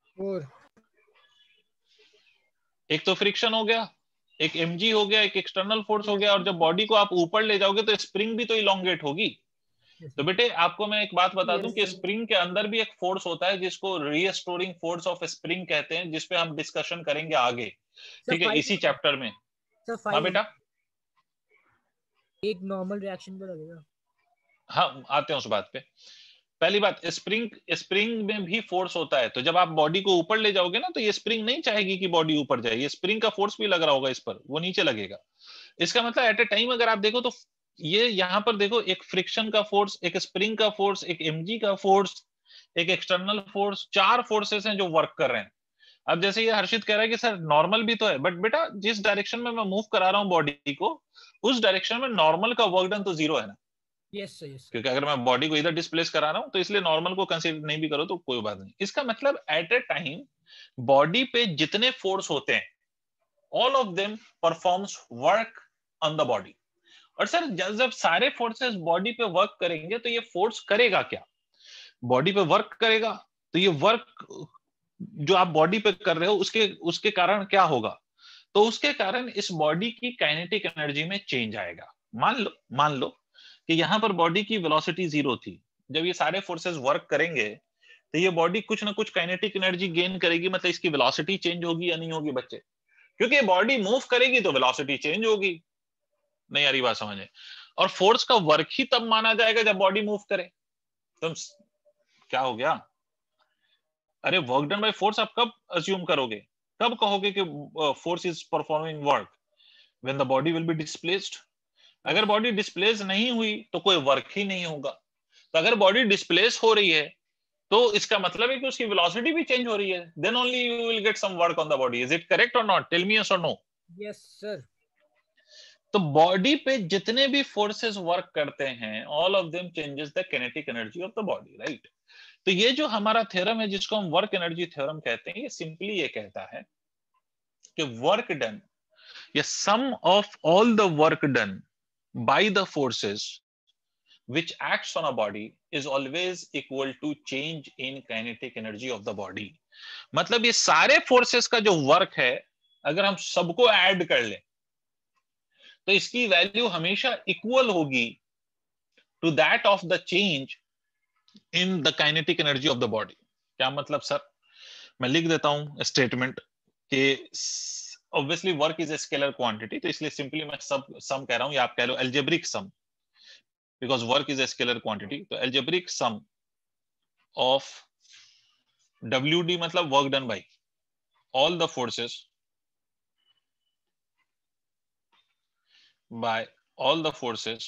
एक तो फ्रिक्शन हो गया, एक mg हो गया, एक एक्सटर्नल फोर्स हो गया, और जब बॉडी को आप ऊपर ले जाओगे तो स्प्रिंग भी तो इलोंगेट होगी। तो बेटे आपको मैं एक बात बता दूं कि स्प्रिंग के अंदर भी एक फोर्स होता है जिसको रीस्टोरिंग फोर्स ऑफ स्प्रिंग कहते हैं, जिसपे हम डिस्कशन करेंगे आगे, ठीक है, इसी चैप्टर में। हाँ बेटा, एक नॉर्मल रिएक्शन पे लगेगा। हाँ आते हैं उस बात पे। पहली बात, स्प्रिंग में भी फोर्स होता है, तो जब आप बॉडी को ऊपर ले जाओगे ना, तो ये स्प्रिंग नहीं चाहेगी कि बॉडी ऊपर जाए, ये स्प्रिंग का फोर्स भी लग रहा होगा इस पर, वो नीचे लगेगा। इसका मतलब एट ए टाइम अगर आप देखो तो ये यहाँ पर देखो, एक फ्रिक्शन का फोर्स, एक स्प्रिंग का फोर्स, एक mg का फोर्स, एक एक्सटर्नल फोर्स, 4 फोर्सेस हैं जो वर्क कर रहे हैं। अब जैसे ये हर्षित कह रहा है कि सर नॉर्मल भी तो है, बट बेटा जिस डायरेक्शन में मैं मूव करा रहा हूँ बॉडी को, उस डायरेक्शन में नॉर्मल का वर्क डन तो 0 है ना। Yes sir. क्योंकि अगर मैं बॉडी को इधर डिस्प्लेस करा रहा हूं तो इसलिए नॉर्मल को कंसीडर नहीं भी करो तो कोई बात नहीं। इसका मतलब एट ए टाइम बॉडी पे जितने फोर्स होते हैं, all of them performs work on the body. और सर जब सारे फोर्सेस बॉडी पे वर्क करेंगे तो ये फोर्स करेगा क्या? बॉडी पे वर्क करेगा, तो ये वर्क जो आप बॉडी पे कर रहे हो उसके कारण क्या होगा? तो उसके कारण इस बॉडी की काइनेटिक एनर्जी में चेंज आएगा। मान लो कि यहां पर बॉडी की वेलोसिटी 0 थी, जब ये सारे फोर्सेस वर्क करेंगे तो ये बॉडी कुछ ना कुछ काइनेटिक एनर्जी गेन करेगी, मतलब इसकी वेलोसिटी चेंज होगी या नहीं होगी बच्चे? क्योंकि बॉडी मूव करेगी तो वेलोसिटी चेंज होगी। नहीं आ रही बात समझे? और फोर्स का वर्क ही तब माना जाएगा जब बॉडी मूव करे। तुम क्या हो गया? अरे वर्क डन बाय फोर्स आप कब अज्यूम करोगे, कब कहोगे कि force is performing work? When the body will be displaced. अगर बॉडी डिस्प्लेस नहीं हुई तो कोई वर्क ही नहीं होगा। तो अगर बॉडी डिस्प्लेस हो रही है तो इसका मतलब है कि उसकी वेलोसिटी भी चेंज हो रही है, then only you will get some work on the body. Is it correct or not? Tell me yes और नो। Yes sir. तो बॉडी पे जितने भी फोर्सेस वर्क करते हैं, all of them changes the kinetic energy of the body, right? तो ये जो हमारा थ्योरम है जिसको हम वर्क एनर्जी थ्योरम कहते हैं, ये सिंपली ये कहता है कि वर्क डन या sum of all the work done by the forces which acts on a body is always equal to change in kinetic energy of the body। मतलब ये सारे फोर्सेस का जो वर्क है अगर हम सबको ऐड कर लें तो इसकी वैल्यू हमेशा इक्वल होगी to that of the change in the kinetic energy of the body. क्या मतलब सर? मैं लिख देता हूं स्टेटमेंट कि obviously work is a scalar quantity, तो इसलिए सिंपली मैं सम कह रहा हूं या आप कह लो algebraic sum, because work is a scalar quantity. तो एल्जेब्रिक सम ऑफ WD मतलब work done by all the forces by all the forces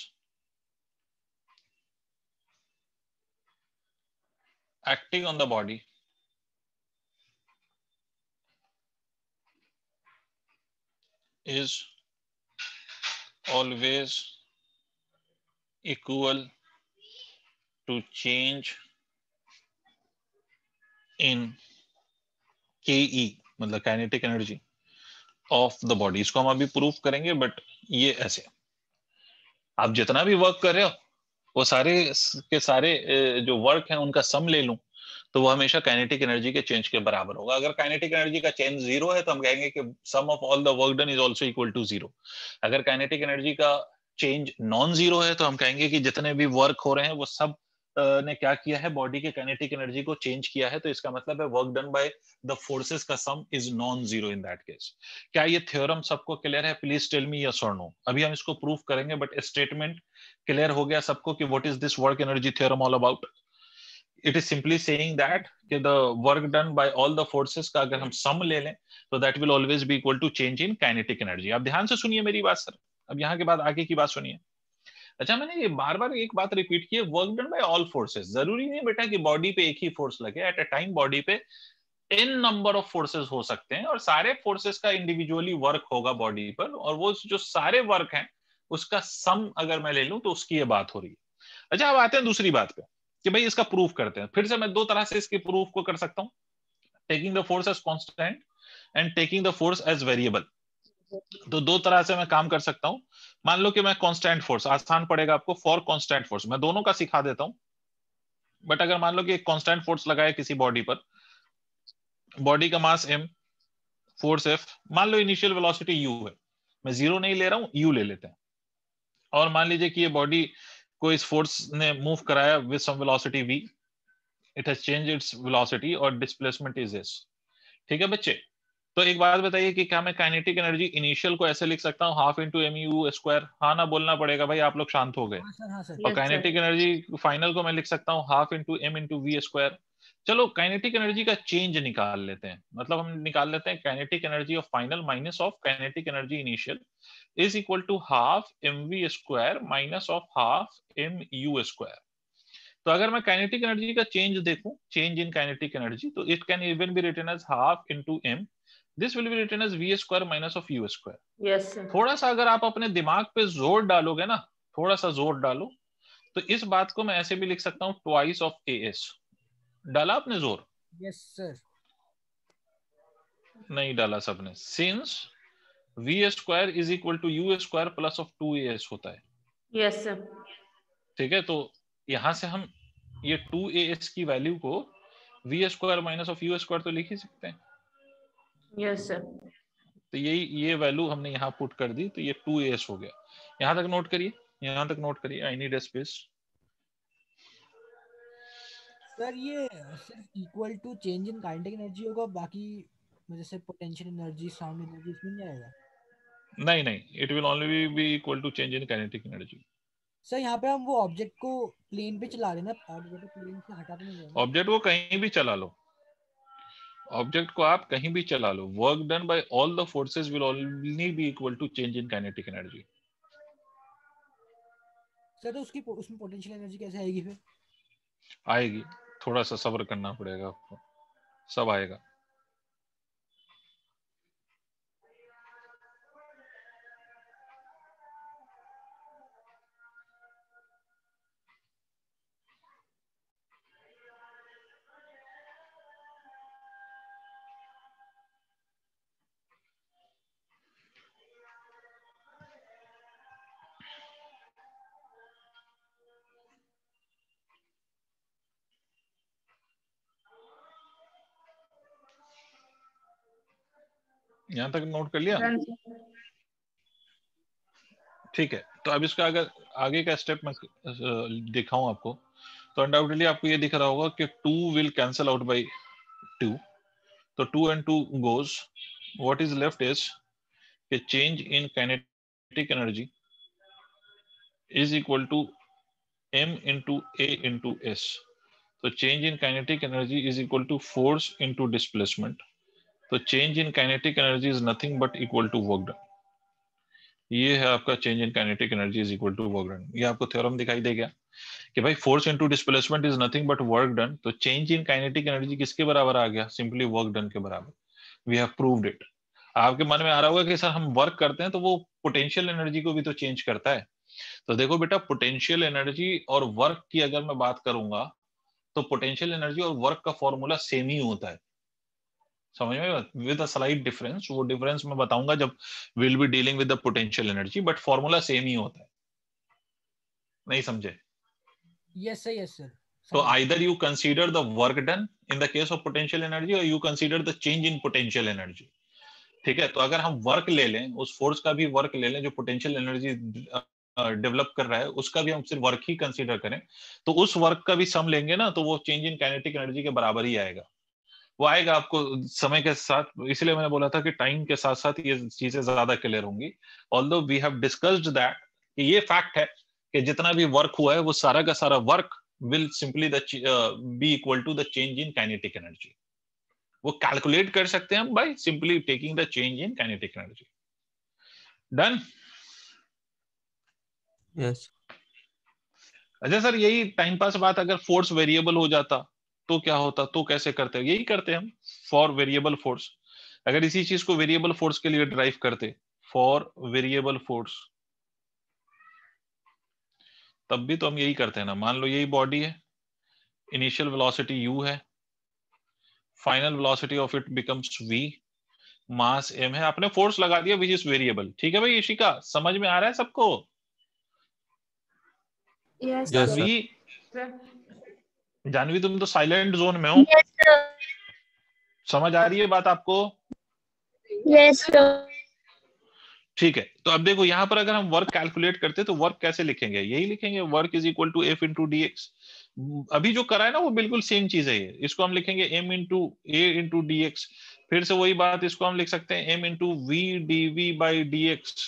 acting on the body is always equal to change in KE, मतलब kinetic energy of the body. इसको हम अभी proof करेंगे, but ये ऐसे आप जितना भी वर्क कर रहे हो वो सारे के सारे जो वर्क है उनका सम ले लूं तो वो हमेशा काइनेटिक एनर्जी के चेंज के बराबर होगा। अगर काइनेटिक एनर्जी का चेंज 0 है तो हम कहेंगे कि sum of all the work done is also equal to 0। अगर काइनेटिक एनर्जी का चेंज नॉन जीरो है तो हम कहेंगे कि जितने भी वर्क हो रहे हैं वो सब ने क्या किया है, बॉडी के काइनेटिक एनर्जी को चेंज किया है। तो इसका मतलब है work done by the forces का sum is non zero in that case. क्या ये थ्योरम सबको क्लियर है? प्लीज टेल मी यस और नो। अभी हम इसको प्रूफ करेंगे, बट स्टेटमेंट क्लियर हो गया सबको कि what is this work energy theorem all about? It is simply saying that कि the work done by all the forces का अगर हम सम ले लें तो that will always be equal to change in kinetic energy. आप ध्यान से सुनिए मेरी बात सर, अब यहाँ के बाद आगे की बात सुनिए। अच्छा, मैंने ये बार बार एक बात रिपीट की है, work done by all forces. जरूरी नहीं बेटा कि बॉडी पे एक ही फोर्स लगे। एट अ टाइम बॉडी पे n नंबर ऑफ फोर्सेस हो सकते हैं और सारे फोर्सेस का इंडिविजुअली वर्क होगा बॉडी पर, और वो जो सारे वर्क हैं उसका सम अगर मैं ले लूं तो उसकी ये बात हो रही है। अच्छा, अब आते हैं दूसरी बात पे कि भाई इसका प्रूफ करते हैं। फिर से मैं दो तरह से इसके प्रूफ को कर सकता हूं, taking the force as constant and taking the force as variable. तो दो तरह से मैं काम कर सकता हूं। मान लो कि मैं कांस्टेंट फोर्स, आसान पड़ेगा आपको, फॉर कांस्टेंट फोर्स मैं दोनों का सिखा देता हूं। बट अगर मान लो कि एक कांस्टेंट फोर्स लगाए किसी बॉडी पर, बॉडी का मास m, फोर्स F, मान लो इनिशियल वेलोसिटी u है, मैं 0 नहीं ले रहा हूं, u ले लेते हैं। और मान लीजिए कि ये बॉडी को इस फोर्स ने मूव कराया with some velocity v, it has change its velocity और डिस्प्लेसमेंट इज s। ठीक है बच्चे? तो एक बात बताइए कि क्या मैं काइनेटिक एनर्जी इनिशियल को ऐसे लिख सकता हूँ half into m u square? हाँ ना बोलना पड़ेगा भाई, आप लोग शांत हो गए। हाँ सर। और काइनेटिक एनर्जी फाइनल को मैं लिख सकता हूँ half into M into v square. चलो काइनेटिक एनर्जी का चेंज निकाल लेते हैं, मतलब हम निकाल लेते हैं kinetic energy of final minus of kinetic energy initial is equal to half m v square minus of half m u square. तो अगर मैं काइनेटिक एनर्जी का चेंज देखूं, चेंज इन काइनेटिक एनर्जी, तो it can even be written as half into m, this will B written as v square minus of u square. Yes sir. थोड़ा सा अगर आप अपने दिमाग पे जोर डालोगे ना, थोड़ा सा जोर डालो, तो इस बात को मैं ऐसे भी लिख सकता हूं ट्वाइस ऑफ ए एस। डाला आपने जोर? Yes sir. नहीं डाला सबने। Since v square is equal to u square plus of 2as होता है। Yes sir. ठीक है, तो यहां से हम ये 2as की वैल्यू को v square minus of u square तो लिख ही सकते हैं। Yes sir. तो ये वैल्यू हमने यहाँ पुट कर दी, तो ये 2as हो गया। यहां तक नोट करिए, यहां तक नोट करिए। I need a space. Sir ये सिर्फ equal to change in kinetic energy होगा, बाकी जैसे पोटेंशियल एनर्जी, साउंड एनर्जी इसमें नहीं आएगा? नहीं, it will only be equal to change in kinetic energy. Sir यहाँ पे हम वो ऑब्जेक्ट को प्लेन पे चला रहे हैं ना, और प्लेन से हटा तो नहीं रहे ना? ऑब्जेक्ट को कहीं भी चला लो, ऑब्जेक्ट को आप कहीं भी चला लो, work done by all the forces will only be equal to change in kinetic energy. Sir तो उसमें पोटेंशियल एनर्जी कैसे आएगी फिर? आएगी, थोड़ा सा सब्र करना पड़ेगा आपको, सब आएगा। यहां तक नोट कर लिया? ठीक है, तो अब इसका अगर आगे का स्टेप मैं दिखाऊं आपको, तो अनडाउटेडली आपको ये दिख रहा होगा कि 2 विल कैंसल आउट बाय 2, तो 2 and 2 goes, what is left is a change in kinetic energy is equal to m into a into s. So change in kinetic energy is equal to force into displacement. So change in kinetic energy is nothing but equal to work done. ये है आपका change in kinetic energy is equal to work done. ये आपको theorem दिखाई दे गया कि भाई force into displacement is nothing but work done. तो चेंज इन काइनेटिक एनर्जी किसके बराबर आ गया? सिंपली वर्क डन के बराबर। We have proved it. आपके मन में आ रहा होगा कि सर हम वर्क करते हैं तो वो पोटेंशियल एनर्जी को भी तो चेंज करता है। तो देखो बेटा, पोटेंशियल एनर्जी और वर्क की अगर मैं बात करूंगा तो पोटेंशियल एनर्जी और वर्क का फॉर्मूला सेम ही होता है, समझ में, विद अ स्लाइट डिफरेंस। वो डिफरेंस मैं बताऊंगा जब will be dealing with the potential energy, but formula same ही होता है। नहीं समझे? Yes sir, yes sir. तो either you consider the work done in the case of potential energy और you consider the change in potential energy. ठीक है, तो अगर हम वर्क ले लें, उस फोर्स का भी वर्क ले लें जो पोटेंशियल एनर्जी डेवलप कर रहा है, उसका भी हम सिर्फ वर्क ही कंसीडर करें, तो उस वर्क का भी सम लेंगे ना, तो वो चेंज इन काइनेटिक एनर्जी के बराबर ही आएगा। वो आएगा आपको समय के साथ, इसलिए मैंने बोला था कि टाइम के साथ साथ ये चीजें ज्यादा क्लियर होंगी। Although we have discussed that कि ये फैक्ट है कि जितना भी वर्क हुआ है वो सारा का सारा work will simply be equal to the change in kinetic energy. वो कैलकुलेट कर सकते हैं हम by simply taking the change in kinetic energy. Done? Yes. अच्छा सर, यही टाइम पास बात, अगर फोर्स वेरिएबल हो जाता तो क्या होता, तो कैसे करते हैं? यही करते हैं हम फॉर वेरिएबल फोर्स। अगर इसी चीज को वेरिएबल फोर्स के लिए ड्राइव करते, फॉर वेरिएबल फोर्स, तब भी तो हम यही करते हैं ना। मान लो यही बॉडी है, इनिशियल वेलोसिटी u है, final velocity of it becomes v, mass m है, आपने फोर्स लगा दिया विच इज वेरिएबल। ठीक है भाई इशिका, समझ में आ रहा है सबको? Yes, Yes, sir. जानवी तुम तो साइलेंट जोन में हो। Yes, sir. समझ आ रही है बात आपको? Yes, sir. ठीक है, तो अब देखो यहाँ पर अगर हम वर्क कैलकुलेट करते तो वर्क कैसे लिखेंगे? यही लिखेंगे, work is equal to f into d x. अभी जो करा है ना वो बिल्कुल सेम चीज है ये। इसको हम लिखेंगे m into a into d x. फिर से वही बात, इसको हम लिख सकते हैं m into we D v by d x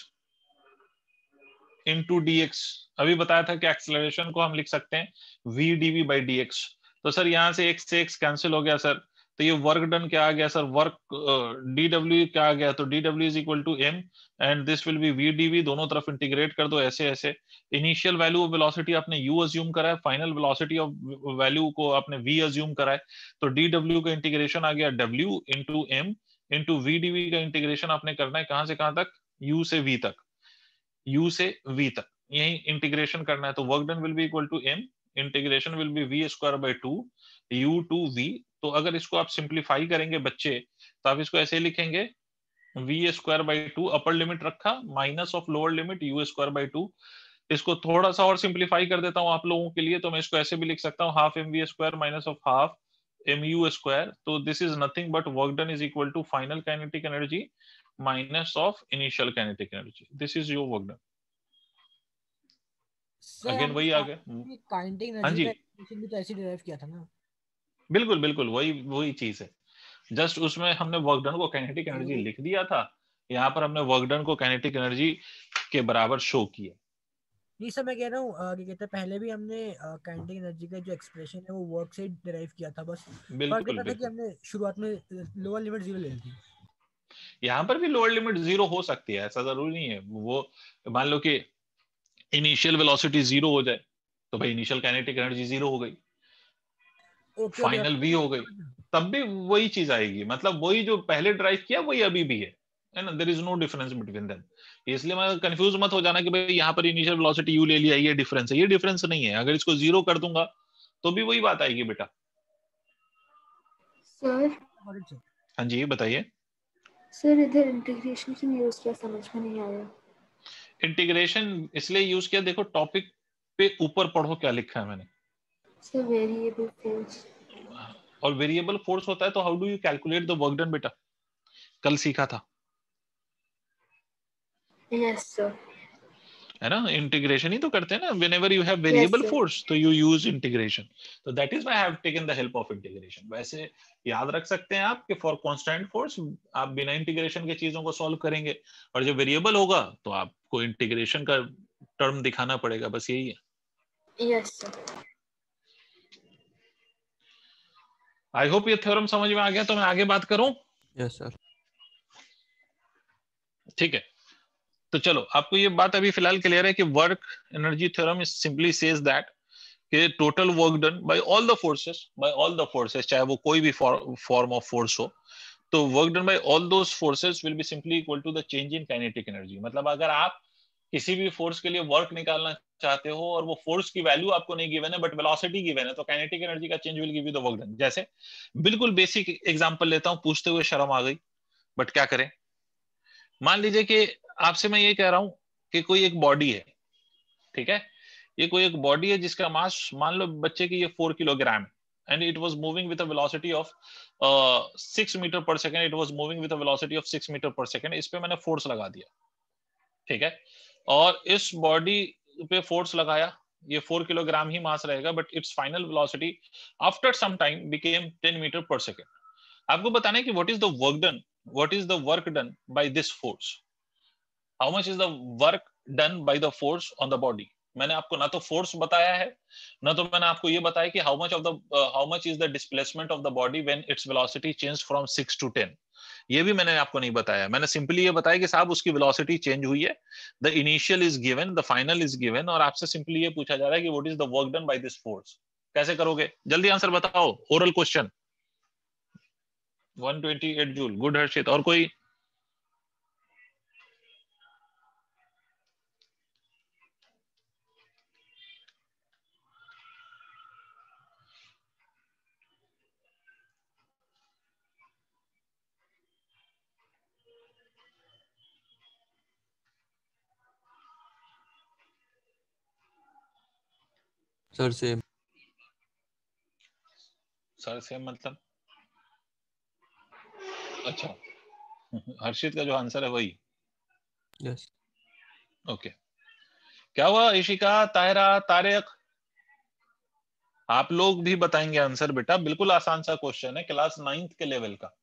into d x. अभी बताया था कि एक्सेलरेशन को हम लिख सकते हैं v D v by d x. तो सर यहाँ से x कैंसिल हो गया सर, तो ये वर्क डन क्या आ गया सर? वर्क डी डब्ल्यू क्या आ गया? तो डी डब्ल्यू is equal to m and this will be v D v. दोनों तरफ इंटीग्रेट कर दो ऐसे ऐसे। इनिशियल वैल्यू ऑफ वेलोसिटी आपने u अज्यूम करा है, फाइनल वेलोसिटी ऑफ वैल्यू को आपने v अज्यूम करा है, तो डी डब्ल्यू का इंटीग्रेशन आ गया w into M into we D V का इंटीग्रेशन आपने करना है कहां से कहां तक? u से v तक, u से v तक, यही इंटीग्रेशन करना है। तो work done will be equal to m, integration will be v square by 2 u to v। तो अगर इसको आप सिंप्लीफाई करेंगे बच्चे, तो आप इसको ऐसे लिखेंगे v square by 2, upper limit रखा minus of lower limit u square by 2। इसको थोड़ा सा और सिंप्लीफाई कर देता हूं आप लोगों के लिए, तो मैं इसको ऐसे भी लिख सकता हूं half mv square minus of half mu square. तो this is nothing but work done is equal to final kinetic energy minus of initial kinetic energy. This is your work done. Again वही आ गया। Kinetic हाँ energy जी, का expression भी तो ऐसे derive किया था ना। बिल्कुल बिल्कुल वही चीज है। जस्ट उसमें हमने वर्क डन को काइनेटिक एनर्जी लिख दिया था, यहाँ पर हमने वर्क डन को काइनेटिक एनर्जी के बराबर शो किया। नहीं सर, मैं कह रहा हूँ क्या कहते हैं, पहले भी हमने काइनेटिक एनर्जी का जो एक्सप्रेशन है वो वर्क से डिराइव किया था, बस फर्क बिल्कुल इतना था कि हमने शुरुआत में लोअर लिमिट 0 ले ली थी। यहाँ पर भी लोअर लिमिट 0 हो सकती है, ऐसा जरूरी नहीं है। वो मान लो कि इनिशियल वेलोसिटी 0 हो जाए तो भाई इनिशियल काइनेटिक एनर्जी 0 हो गई, फाइनल v हो गई, तब भी वही चीज आएगी। मतलब वही जो पहले ड्राइव किया वही अभी भी है ना, there is no difference between them. इसलिए मैं कंफ्यूज मत हो जाना कि भाई यहाँ पर इनिशियल वेलोसिटी u ले लिया, ये डिफरेंस है। ये डिफरेंस नहीं है, अगर इसको 0 कर दूंगा तो भी वही बात आएगी बेटा। सर, हाँ जी बताइए। सर इधर इंटीग्रेशन क्यों यूज किया, समझ में नहीं आया। इंटीग्रेशन इसलिए यूज किया, देखो टॉपिक पे ऊपर पढ़ो क्या लिखा है मैंने। Sir variable force. और वेरिएबल फोर्स होता है तो how do you calculate the work done बेटा? कल सीखा था, यस सर। है ना? इंटीग्रेशन ही तो करते हैं ना। Whenever you have variable force तो यू यूज इंटीग्रेशन। तो that is why I have taken the help of integration. वैसे याद रख सकते हैं आप कि फॉर कांस्टेंट फोर्स आप बिना इंटीग्रेशन के चीजों को सॉल्व करेंगे, और जब वेरिएबल होगा तो आपको इंटीग्रेशन का टर्म दिखाना पड़ेगा, बस यही है। Yes sir. आई होप ये थ्योरम समझ में आ गया। तो मैं आगे बात करूं? Yes sir. ठीक है, तो चलो आपको ये बात अभी फिलहाल क्लियर है कि work energy theorem simply says that कि total work done by all the forces, चाहे वो कोई भी फॉर्म ऑफ फोर्स हो, तो work done by all those forces will be simply equal to the change in kinetic energy. मतलब अगर आप किसी भी फोर्स के लिए वर्क निकालना चाहते हो और वो फोर्स की वैल्यू आपको नहीं गिवन है बट वेलोसिटी गिवन है, तो काइनेटिक एनर्जी का change will give you the work done. जैसे बिल्कुल बेसिक एग्जांपल लेता हूं, पूछते हुए शर्म आ गई बट क्या करें। मान लीजिए कि आपसे मैं ये कह रहा हूं कि कोई एक बॉडी है, ठीक है, ये कोई एक बॉडी है जिसका मास मान लो बच्चे की ये 4 kilogram and it was moving with a velocity of 6 metre per second, it was moving with a velocity of 6 metre per second. इस पे मैंने फोर्स लगा दिया, ठीक है, और इस बॉडी पे फोर्स लगाया, ये 4 किलोग्राम ही मास रहेगा but its final velocity after some time became 10 metre per second. आपको बताना है कि what is the work done, what is the work done by this force, how much is the work done by the force on the body. मैंने आपको ना तो force बताया है, ना तो मैंने आपको ये बताया कि how much is the displacement of the body when its velocity change from 6 to 10। ये भी मैंने आपको नहीं बताया। मैंने सिंपली ये बताया कि साहब उसकी वेलोसिटी चेंज हुई है, the initial is given, the final is given, और आपसे सिंपली ये पूछा जा रहा है कि what is the work done by this force. कैसे करोगे, जल्दी आंसर बताओ। Oral question. 128 joule. Good Harshit. और कोई? Sir same. सर सेम मतलब? अच्छा, हर्षित का जो आंसर है वही। यस। ओके। क्या हुआ इशिका, तायरा, तारिक? आप लोग भी बताएंगे आंसर बेटा, बिल्कुल आसान सा क्वेश्चन है, क्लास 9th के लेवल का।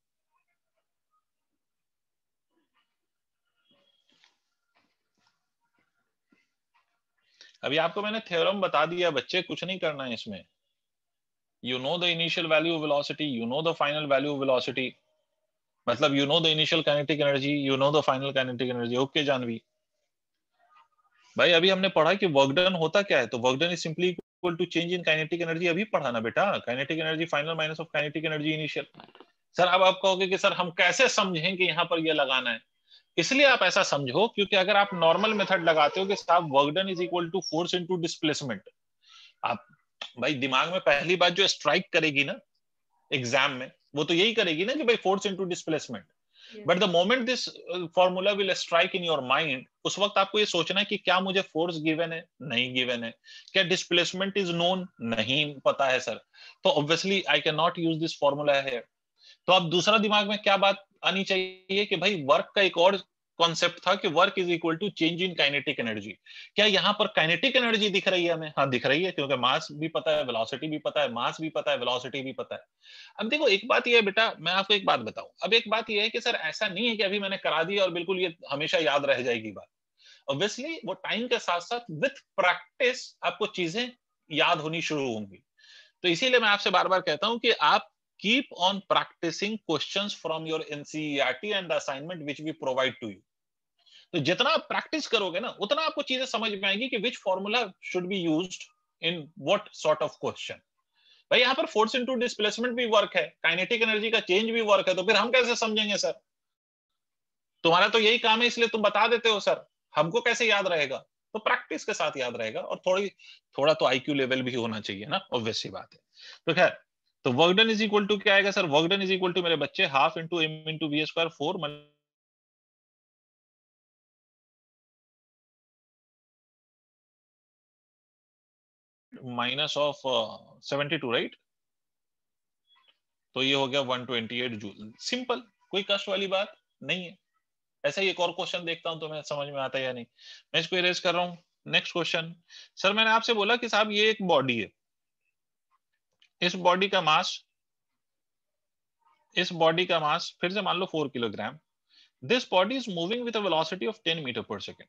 अभी आपको मैंने थ्योरम बता दिया बच्चे, कुछ नहीं करना है इसमें। You know the initial value of velocity, you know the final value of velocity, मतलब you know the initial kinetic energy, you know the final kinetic energy. Okay Janvi भाई, अभी हमने पढ़ा कि वर्क डन होता क्या है, तो work done is simply equal to change in kinetic energy. अभी पढ़ा ना बेटा, kinetic energy final minus of kinetic energy initial. Sir अब आप कहोगे कि सर हम कैसे समझें कि यहाँ पर ये लगाना है, इसलिए आप ऐसा समझो क्योंकि अगर आप नॉर्मल मेथड लगाते हो कि साहब work done is equal to force into displacement, आप भाई दिमाग में पहली बात जो स्ट्राइक करेगी ना एग्जाम में, वो तो यही करेगी ना कि भाई force into displacement. But the moment this formula will strike in your mind, उस वक्त आपको ये सोचना है कि क्या मुझे फोर्स गिवन है, नहीं गिवन है, क्या डिस्प्लेसमेंट इज नोन, नहीं पता है सर, तो obviously I can not use this formula है। तो अब दूसरा दिमाग में क्या बात आनी चाहिए कि भाई वर्क का एक और कॉन्सेप्ट था कि work is equal to change in kinetic energy. क्या यहाँ पर काइनेटिक एनर्जी दिख रही है हमें? हाँ दिख रही है, क्योंकि मास भी पता है, वेलोसिटी भी पता है, मास भी पता है, वेलोसिटी भी पता है। अब देखो एक बात ये है बेटा, मैं आपको एक बात बताऊं, अब एक बात ये है कि सर ऐसा नहीं है कि अभी मैंने करा दिया और बिल्कुल ये हमेशा याद रह जाएगी बात। ऑब्वियसली वो टाइम के साथ साथ विथ प्रैक्टिस आपको चीजें याद होनी शुरू होंगी। तो इसीलिए मैं आपसे बार बार कहता हूं कि आप keep on practicing questions from your NCERT and the assignment which we provide to you। तो जितना आप प्रैक्टिस करोगे ना उतना आपको चीजें समझ में आएगी कि which formula should be used in what sort of question। भाई यहाँ पर फोर्स इनटू डिस्प्लेसमेंट भी वर्क है, काइनेटिक एनर्जी का चेंज भी वर्क है, तो फिर हम कैसे समझेंगे सर? तुम्हारा तो यही काम है, इसलिए तुम बता देते हो सर, हमको कैसे याद रहेगा? तो प्रैक्टिस के साथ याद रहेगा, और थोड़ा तो IQ लेवल भी होना चाहिए ना, ऑब्वियस सी बात है। तो खैर, तो work done is equal to क्या आएगा sir? Work done is equal to मेरे बच्चे half into m into v square 4 minus of 72, right? तो ये हो गया 128 जूल। सिंपल, कोई कष्ट वाली बात नहीं है। ऐसा ही एक और क्वेश्चन देखता हूं तो मैं समझ में आता है या नहीं। मैं इसको इरेज कर रहा हूं। Next question. सर मैंने आपसे बोला कि साहब ये एक बॉडी है, इस बॉडी का मास फिर से मान लो 4 kilogram. This body is moving with a velocity of 10 metre पर second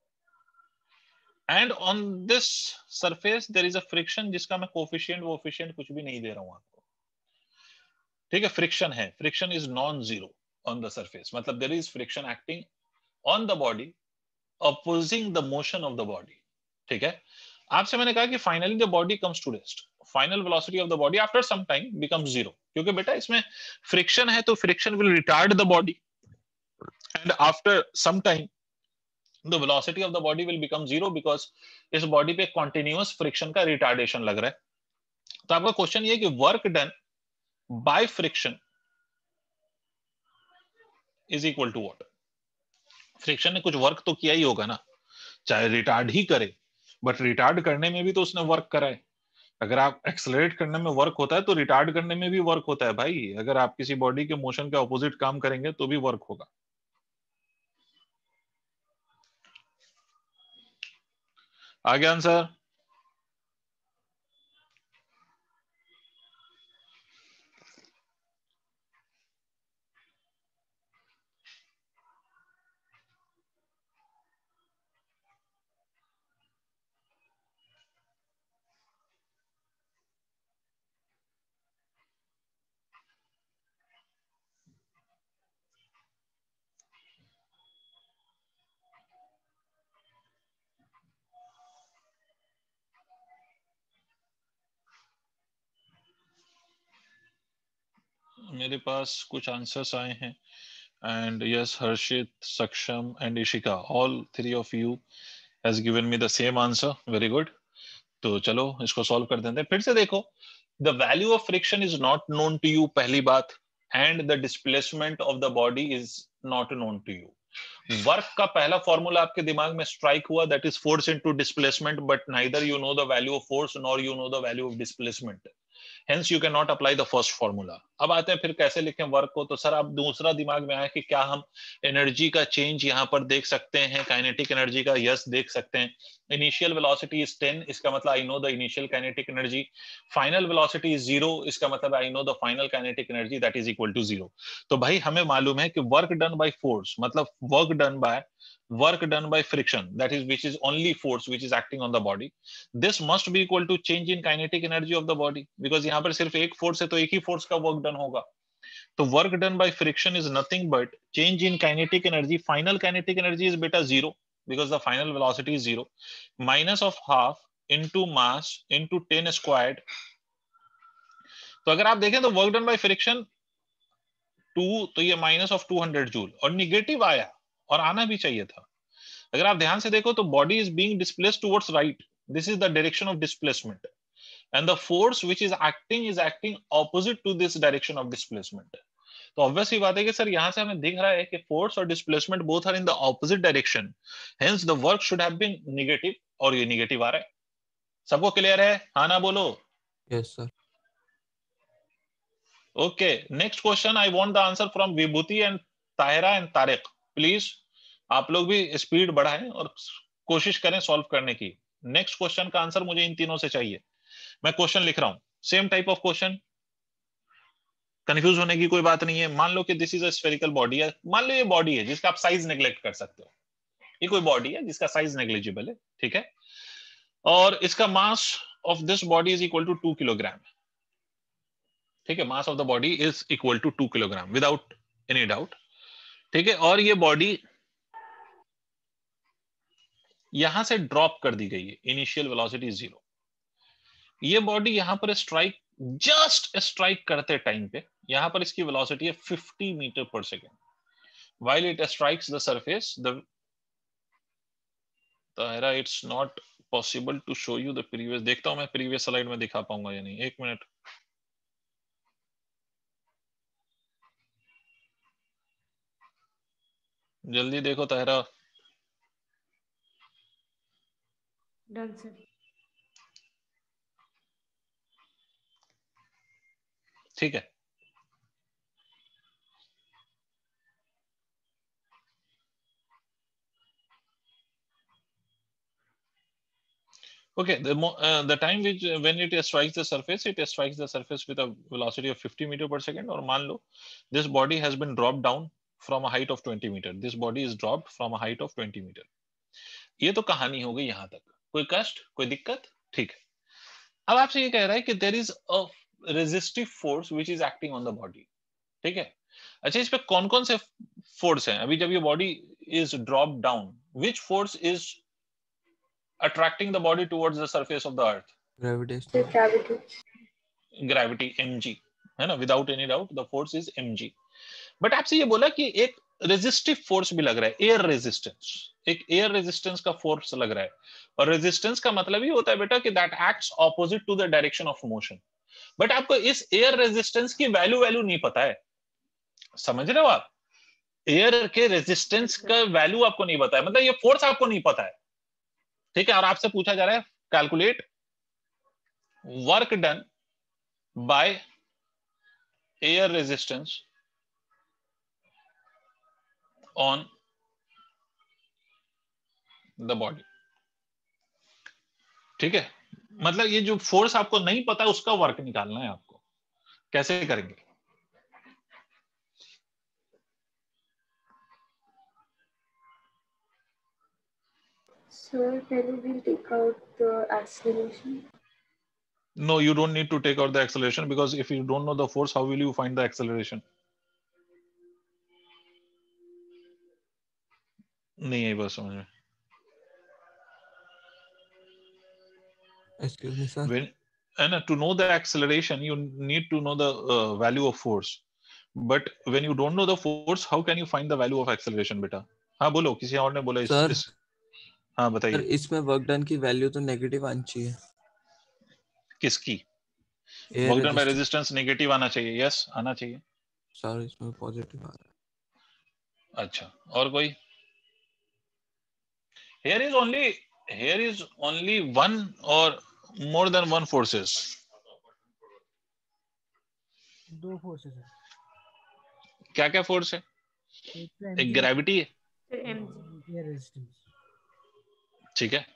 and on this surface there is a friction जिसका मैं कोफिशिएंट कुछ भी नहीं दे रहा हूं आपको, ठीक है? फ्रिक्शन है, friction is non zero on the surface, मतलब there is friction acting on the body opposing the motion of the body, ठीक है? आपसे मैंने कहा कि finally the body comes to rest, final velocity of the body after some time becomes zero, क्योंकि बेटा इसमें फ्रिक्शन है, तो friction will retard the body and after some time the velocity of the body will become zero because इस body पे continuous friction का retardation लग रहा है। तो आपका क्वेश्चन ये है कि work done by friction is equal to what? Friction ने कुछ वर्क तो किया ही होगा ना, चाहे रिटार्ड ही करे, बट रिटार्ड करने में भी तो उसने वर्क करा है। अगर आप एक्सेलरेट करने में वर्क होता है तो रिटार्ड करने में भी वर्क होता है भाई। अगर आप किसी बॉडी के मोशन के ऑपोजिट काम करेंगे तो भी वर्क होगा। आगे आंसर। मेरे पास कुछ आंसर्स आए हैं and yes, Harshit, Saksham and Ishika, all three of you has given me the same answer. Very good. तो चलो इसको सॉल्व कर देते हैं। फिर से देखो, the value of friction is not known to you, पहली बात, and the displacement of the body is not known to you. Work का पहला फॉर्मूला आपके दिमाग में स्ट्राइक हुआ, that is force into displacement, but neither you know the value of force nor you know the value of displacement, hence you cannot apply the first formula. अब आते हैं फिर कैसे लिखें वर्क को। तो सर आप दूसरा दिमाग में आया कि क्या हम एनर्जी का चेंज यहां पर देख सकते हैं, काइनेटिक एनर्जी का? यस, देख सकते हैं। इनिशियल वेलोसिटी इज 10, इसका मतलब I know the initial kinetic energy. Final velocity is 0, इसका मतलब I know the final kinetic energy, that is equal to 0। तो भाई हमें मालूम है कि वर्क डन बाय फोर्स मतलब work done by friction, that is which is only force which is acting on the body, this must be equal to change in kinetic energy of the body, because यहाँ पर सिर्फ एक force है तो एक ही force का work done होगा। तो work done by friction is nothing but change in kinetic energy. Final kinetic energy is बेटा 0 because the final velocity is 0, minus of half into mass into 10 squared। तो अगर आप देखें तो वर्क डन बाय फ्रिक्शन 2, तो ये minus of 200 joule, और negative आया, और आना भी चाहिए था। अगर आप ध्यान से देखो तो body is being displaced towards right, this is the direction of displacement, and the force which is acting opposite to this direction of displacement. तो ऑब्वियस ही बात है कि सर यहां से हमें दिख रहा है कि फोर्स और displacement both are in the opposite direction, hence the work should have been negative, और ये नेगेटिव आ रहा है। सबको क्लियर है? हाँ ना बोलो। Yes sir. Okay, next question I want the answer from Vibhuti and Tahira and Tariq. Please आप लोग भी स्पीड बढ़ाएं और कोशिश करें सॉल्व करने की। नेक्स्ट क्वेश्चन का आंसर मुझे इन तीनों से चाहिए। मैं क्वेश्चन लिख रहा हूं, same type of question, confuse होने की कोई बात नहीं है। मान लो कि this is a spherical body है, मान लो ये बॉडी है जिसका आप साइज नेग्लेक्ट कर सकते हो, ये कोई बॉडी है जिसका साइज नेग्लिजिबल है, ठीक है, और इसका mass of this body is equal to 2 kilogram, ठीक है, mass of the body is equal to 2 kilogram without any doubt, ठीक है, और ये बॉडी यहां से ड्रॉप कर दी गई है, इनिशियल वेलोसिटी 0। ये बॉडी यहां पर जस्ट स्ट्राइक करते टाइम पे यहां पर इसकी वेलोसिटी है 50 मीटर पर second, while it strikes the surface, Tahira, it's not possible to show you the previous। देखता हूं मैं प्रीवियस स्लाइड में दिखा पाऊंगा या नहीं, एक मिनट। जल्दी देखो ताहिरा। Done sir. ठीक है, okay, the time which when it strikes the surface with a velocity of 50 meter per second, और मान लो this body has been dropped down from a height of 20 meter, this body is dropped from a height of 20 meter। ये तो कहानी हो गई यहां तक, कोई कष्ट, कोई दिक्कत? ठीक है, अब आपसे ये कह रहा है कि there is a resistive force which is acting on the body, ठीक है। अच्छा, इस पे कौन कौन से फोर्स हैं? अभी जब ये body is drop down, which force is attracting the body towards the surface of the earth? Gravitation. gravity. Gravity, mg, है ना, without any doubt the force is mg। But आपसे ये बोला कि एक रेजिस्टिव फोर्स भी लग रहा है, एयर रेजिस्टेंस, एक एयर रेजिस्टेंस का फोर्स लग रहा है। और रेजिस्टेंस का मतलब ही होता है बेटा कि that acts opposite to the direction of motion. But आपको इस एयर रेजिस्टेंस की वैल्यू नहीं पता है, समझ रहे हो आप? एयर के रेजिस्टेंस का वैल्यू आपको नहीं पता है, मतलब ये फोर्स आपको नहीं पता है, ठीक है। और आपसे पूछा जा रहा है calculate work done by air resistance on the body, ठीक है। मतलब ये जो फोर्स आपको नहीं पता उसका वर्क निकालना है आपको। कैसे करेंगे? Sir, can we take out the acceleration? No, you don't need to take out the acceleration, because if you don't know the force, how will you find the acceleration? नहीं है बस समझ में। Excuse me, sir. When and to know the acceleration, you need to know the value of force. But when you don't know the force, how can you find the value of acceleration, बेटा? हाँ बोलो, किसी और ने बोला Sir, इस हाँ sir बताइए। इसमें वर्क डन की वैल्यू तो नेगेटिव आनी चाहिए। किसकी? Air work done by resistance. Resistance negative आना चाहिए, यस आना चाहिए। सर इसमें पॉजिटिव आ रहा है। अच्छा, और कोई? Here is only one or more than one forces? दो फोर्सेस है। क्या क्या फोर्स है? एक तो एक mg ग्रेविटी है, एयर रेजिस्टेंस। ठीक है।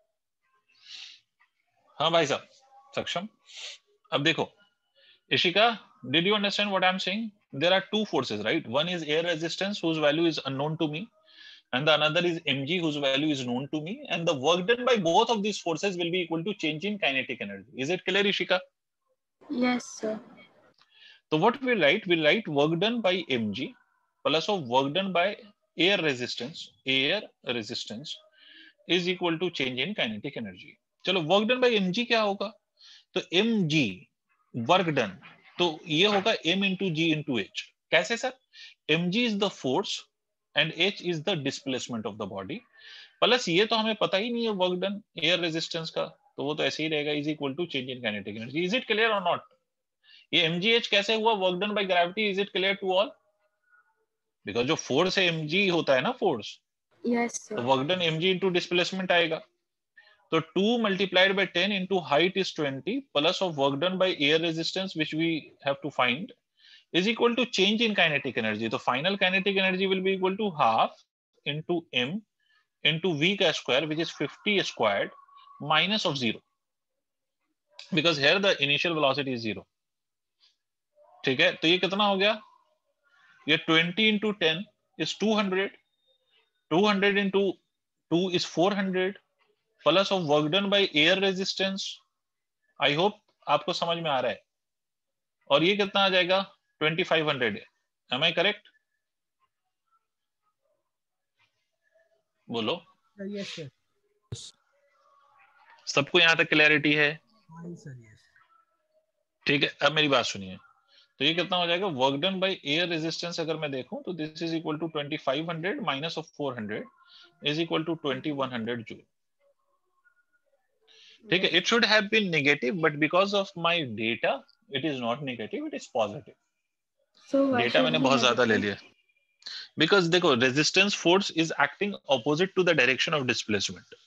हाँ भाई साहब सक्षम, अब देखो Ishika, did you understand what I'm saying? There are two forces, right? One is air resistance whose value is unknown to me, and the another is mg whose value is known to me, and the work done by both of these forces will be equal to change in kinetic energy. Is it clear, Ishika? Yes, sir. So what we'll write work done by mg plus of work done by air resistance is equal to change in kinetic energy. चलो work done by mg क्या होगा? तो mg work done, तो ये होगा m into g into h। कैसे sir? mg is the force and h is the displacement of the body, plus ये तो हमें पता ही नहीं है वर्क डन एयर रेजिस्टेंस का, तो वो तो ऐसे ही रहेगा, is equal to change in kinetic energy. Is it clear और नॉट? ये mgh कैसे हुआ work done by gravity? Is it clear to all? Because जो फोर्स है mg होता है ना फोर्स, Yes, तो sir. Work done mg into displacement आएगा। तो 2 multiplied by 10 into height is 20 plus of work done by air resistance which we have to find is equal to change in kinetic energy. So final kinetic energy will be equal to half into m into v का square which is 50 squared minus of 0, because here the initial velocity is 0। ठीक है, तो ये कितना हो गया? ये 20 into 10 is 200, 200 into 2 is 400 plus of work done by air resistance. I hope आपको समझ में आ रहा है। और ये कितना आ जाएगा? 2500। Am I correct? बोलो। Yes sir. सबको यहां तक क्लैरिटी है? हाँ सर यस। ठीक है, अब मेरी बात सुनिए। तो ये कितना हो जाएगा? Work done by air resistance अगर मैं देखूं तो this is equal to 2500 minus of 400 is equal to 2100 joule. ठीक है, it should have been negative but because of my data it is not negative, it is positive. So why data should मैंने be बहुत ज्यादा ले negative? लिया, because देखो resistance force is acting opposite to the direction of displacement.